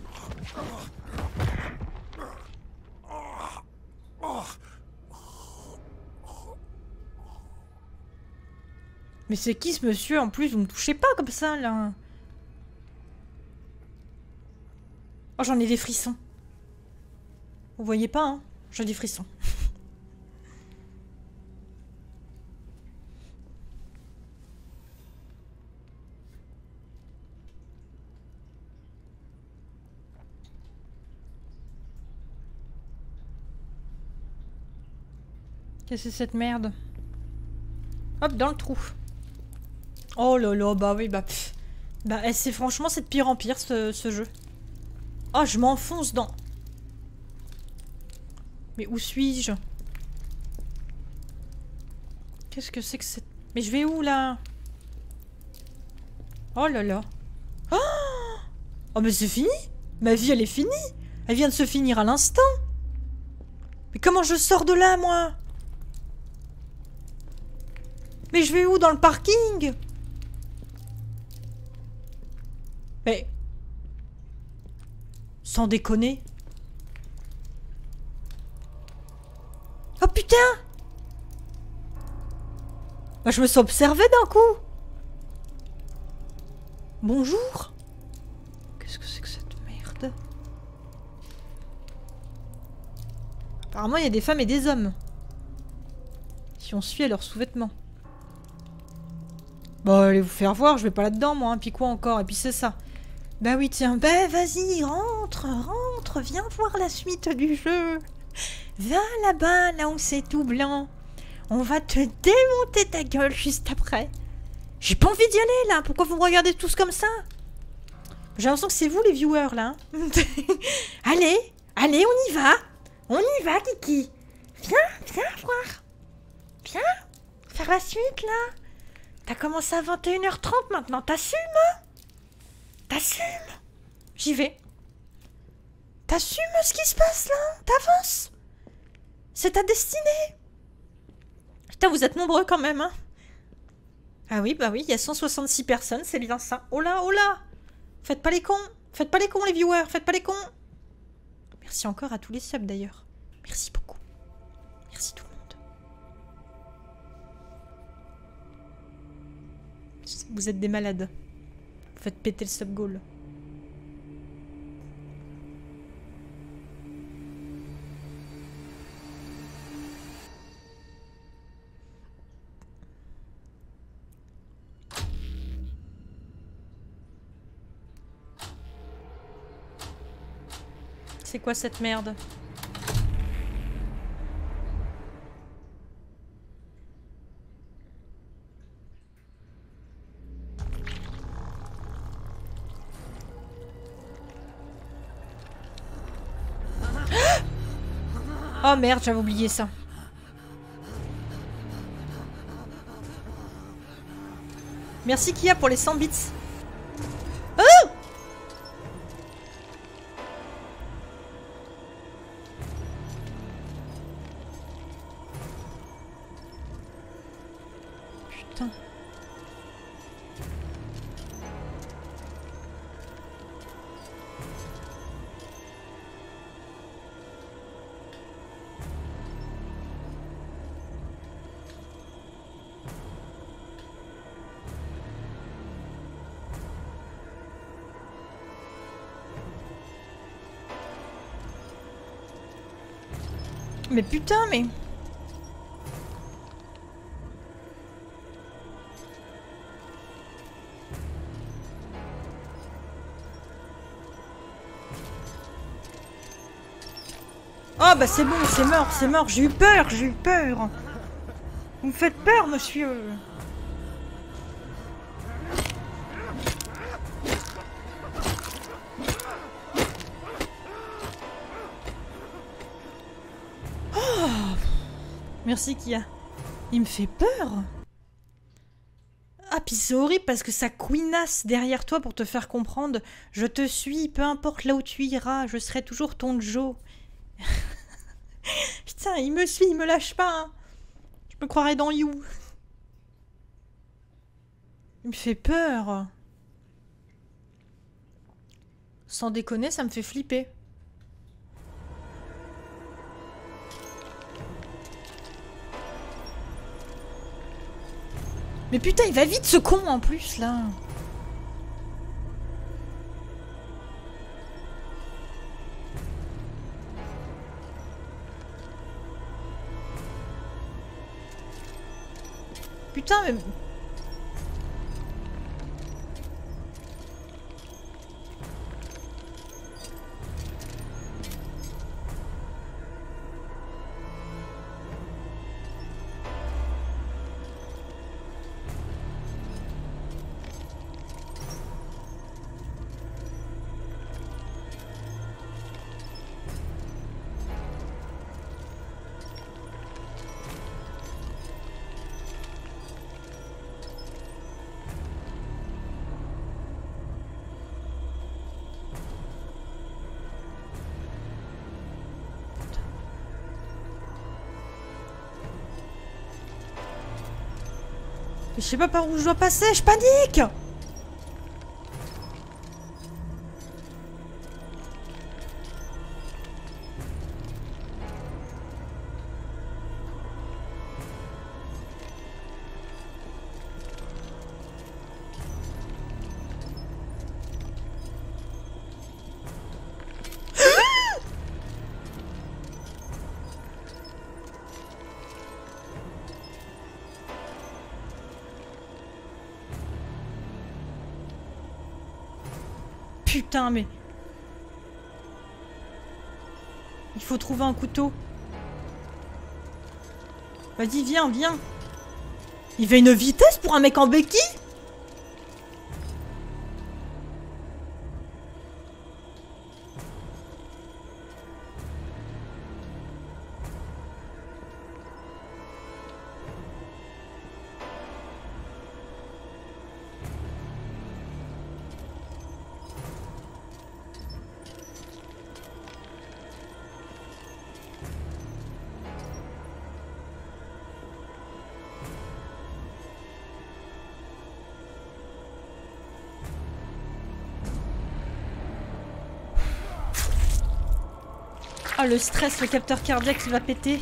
Mais c'est qui ce monsieur en plus? Vous me touchez pas comme ça là. Oh, j'en ai des frissons. Vous voyez pas, hein? J'ai des frissons. Qu'est-ce que c'est cette merde? Hop, dans le trou. Oh là là, bah oui, bah... Pff. Bah, c'est franchement, c'est de pire en pire, ce, ce jeu. Oh, je m'enfonce dans... Mais où suis-je? Qu'est-ce que c'est que c'est... Mais je vais où, là? Oh là là. Oh, oh mais c'est fini? Ma vie, elle est finie. Elle vient de se finir à l'instant. Mais comment je sors de là, moi? Mais je vais où dans le parking? Mais... Sans déconner. Oh putain! Bah, je me suis observée d'un coup. Bonjour. Qu'est-ce que c'est que cette merde? Apparemment, il y a des femmes et des hommes. Si on suit à leurs sous-vêtements. Bon, allez vous faire voir, je vais pas là-dedans, moi. Hein. Puis quoi encore? Et puis c'est ça. Bah oui, tiens. Bah vas-y, rentre, rentre. Viens voir la suite du jeu. Viens là-bas, là où c'est tout blanc. On va te démonter ta gueule juste après. J'ai pas envie d'y aller, là. Pourquoi vous me regardez tous comme ça? J'ai l'impression que c'est vous, les viewers, là. Allez, allez, on y va. On y va, Kiki. Viens, viens voir. Viens faire la suite, là. T'as commencé à vingt et une heures trente maintenant, t'assumes, hein? T'assumes? J'y vais. T'assumes ce qui se passe là? T'avances? C'est ta destinée. Putain, vous êtes nombreux quand même, hein? Ah oui, bah oui, il y a cent soixante-six personnes, c'est bien ça. Oh là, oh là! Faites pas les cons! Faites pas les cons, les viewers! Faites pas les cons! Merci encore à tous les subs d'ailleurs. Merci beaucoup. Merci tout le monde. Vous êtes des malades. Vous faites péter le sub goal. C'est quoi cette merde? Oh merde, j'avais oublié ça. Merci Kia pour les cent bits. Oh! Putain. Mais putain, mais... Oh bah c'est bon, c'est mort, c'est mort, j'ai eu peur, j'ai eu peur. Vous me faites peur, monsieur. Merci Kia. Il me fait peur. Ah, puis Puis c'est horrible parce que ça couinasse derrière toi pour te faire comprendre « Je te suis, peu importe là où tu iras, je serai toujours ton Joe. » Putain, il me suit, il me lâche pas. Hein. Je me croirais dans You. Il me fait peur. Sans déconner, ça me fait flipper. Mais putain, il va vite ce con en plus là. Putain, mais... Je sais pas par où je dois passer, je panique! Putain, mais... Il faut trouver un couteau. Vas-y, viens, viens. Il fait une vitesse pour un mec en béquille? Ah, le stress, le capteur cardiaque qui va péter.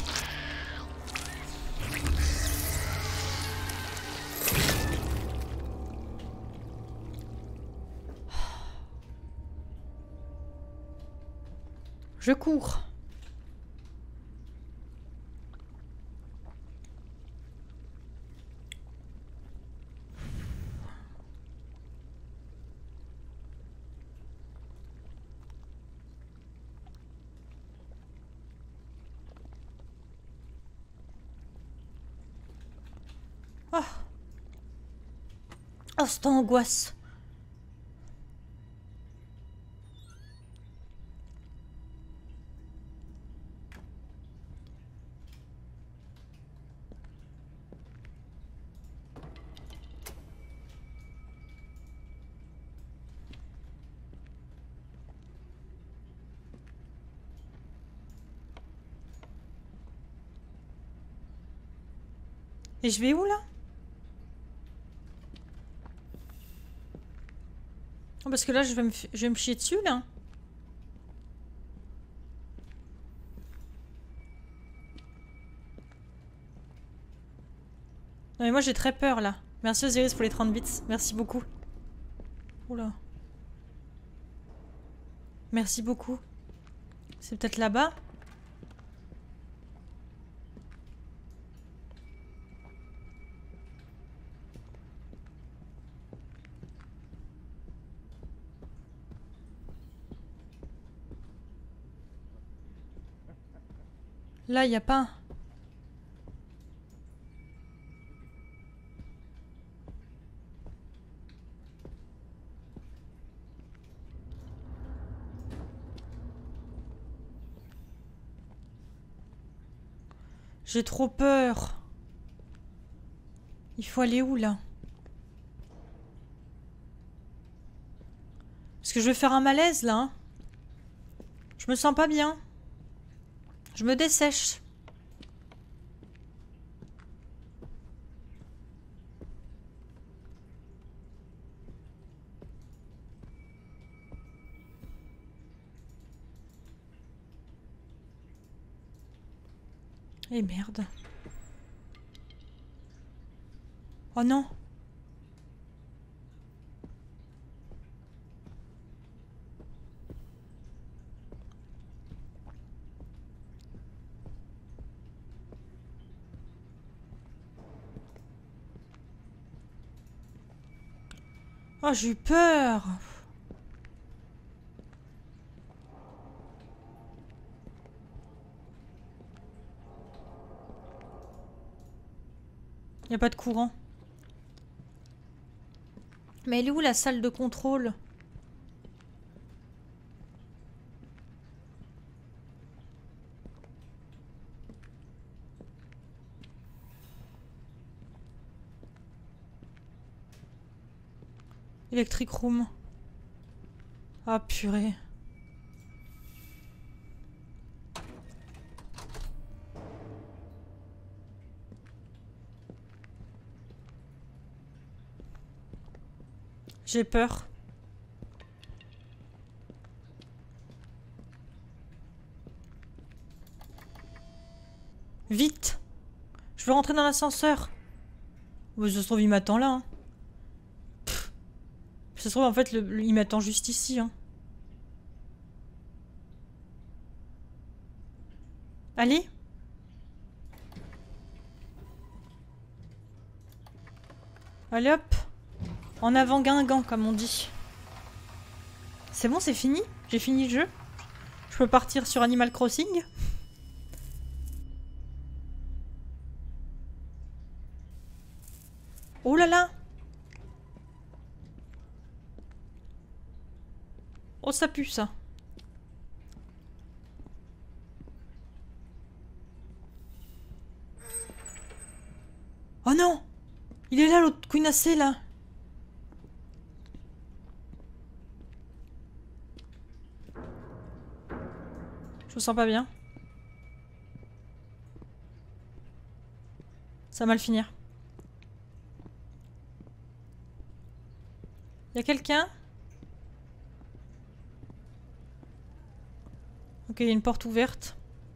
Je cours. Oh, oh cette angoisse. Et je vais où là? Oh, parce que là je vais me, je vais me chier dessus là. Non mais moi j'ai très peur là. Merci Osiris pour les trente bits. Merci beaucoup. Oula. Merci beaucoup. C'est peut-être là-bas? Là, il n'y a pas. J'ai trop peur. Il faut aller où, là? Est-ce que je vais faire un malaise là hein? Je me sens pas bien. Je me dessèche. Eh merde. Oh non. Oh, j'ai eu peur. Il n'y a pas de courant. Mais elle est où la salle de contrôle? Electric room. Ah purée. J'ai peur. Vite! Je veux rentrer dans l'ascenseur. Oh, ça se trouve, il m'attend là. Hein. Pff. Ça se trouve, en fait, le, le, il m'attend juste ici. Hein. Allez! Allez hop! En avant Guingamp, comme on dit. C'est bon, c'est fini? J'ai fini le jeu? Je peux partir sur Animal Crossing? Oh là là! Oh, ça pue, ça. Oh non! Il est là, l'autre couinassé, là. Je me sens pas bien. Ça va mal finir. Y'a quelqu'un? Ok, il y a une porte ouverte.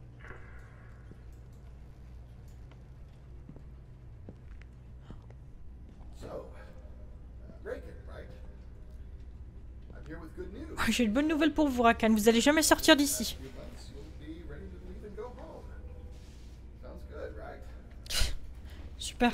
J'ai une bonne nouvelle pour vous, Rakan. Vous allez jamais sortir d'ici. Super.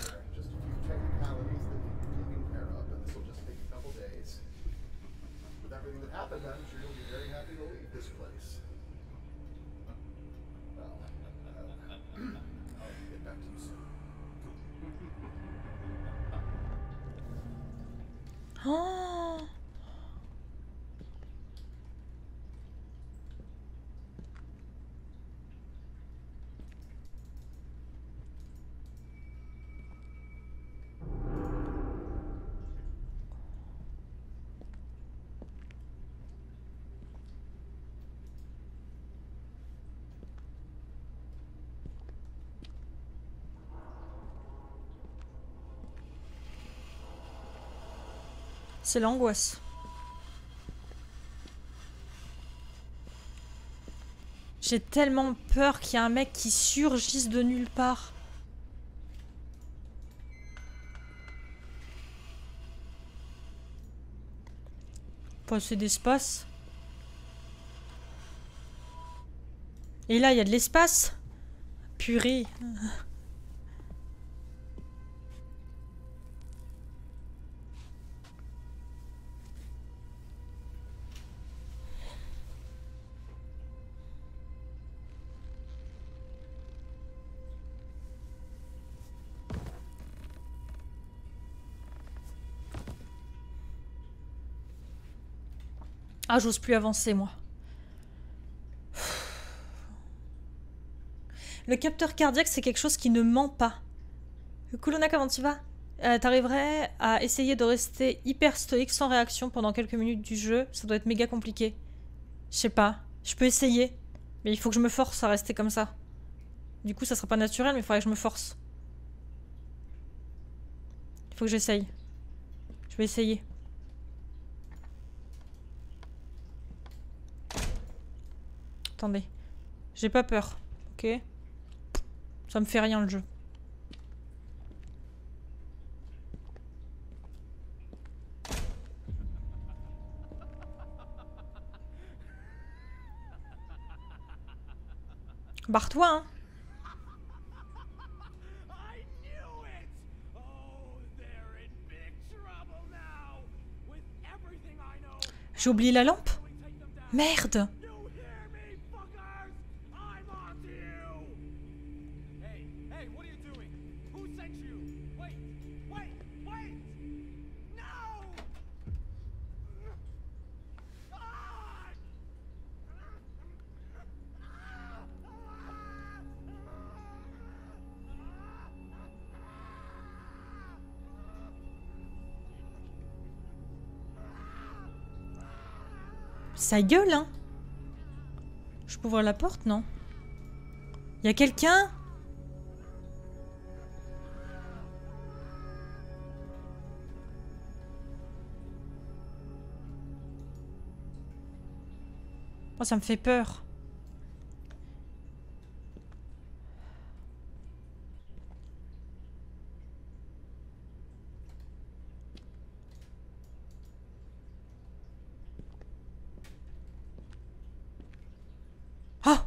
Oh. C'est l'angoisse. J'ai tellement peur qu'il y ait un mec qui surgisse de nulle part. Pas assez d'espace. Et là, il y a de l'espace. Purée. Ah, j'ose plus avancer, moi. Le capteur cardiaque, c'est quelque chose qui ne ment pas. Kulona, comment tu vas? euh, t'arriverais à essayer de rester hyper stoïque sans réaction pendant quelques minutes du jeu. Ça doit être méga compliqué. Je sais pas. Je peux essayer. Mais il faut que je me force à rester comme ça. Du coup, ça sera pas naturel, mais il faudrait que je me force. Il faut que j'essaye. Je vais essayer. Attendez. J'ai pas peur. Ok? Ça me fait rien le jeu. Barre-toi, hein. I knew it! Oh, they're in big trouble now. With everything I know, J'ai oublié la lampe. we take them down. Merde. You hear me, fuckers? I'm on to you! Hey, hey, what are you doing? Who sent you? Wait, wait, wait! No! Ah! Ça gueule, hein. Je peux ouvrir la porte, non? Y a quelqu'un? Oh, ça me fait peur. Ah!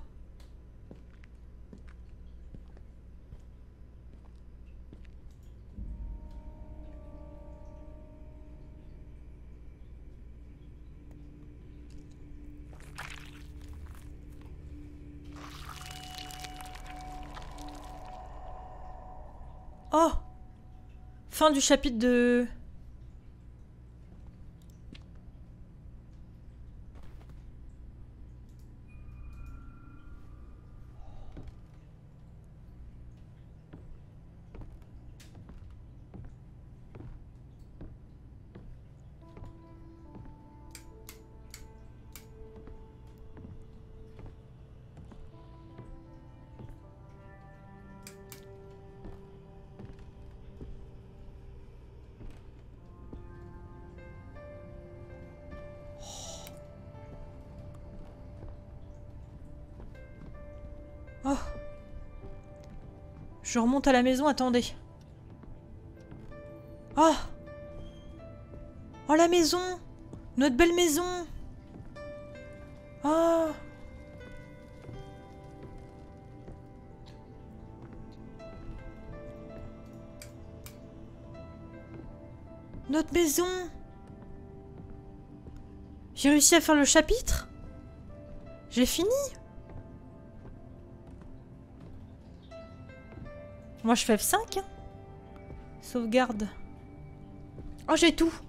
Oh! Fin du chapitre de... Oh! Je remonte à la maison, attendez. Oh! Oh, la maison! Notre belle maison! Oh! Notre maison! J'ai réussi à faire le chapitre? J'ai fini? Moi je fais F cinq, hein. Sauvegarde. Oh, j'ai tout.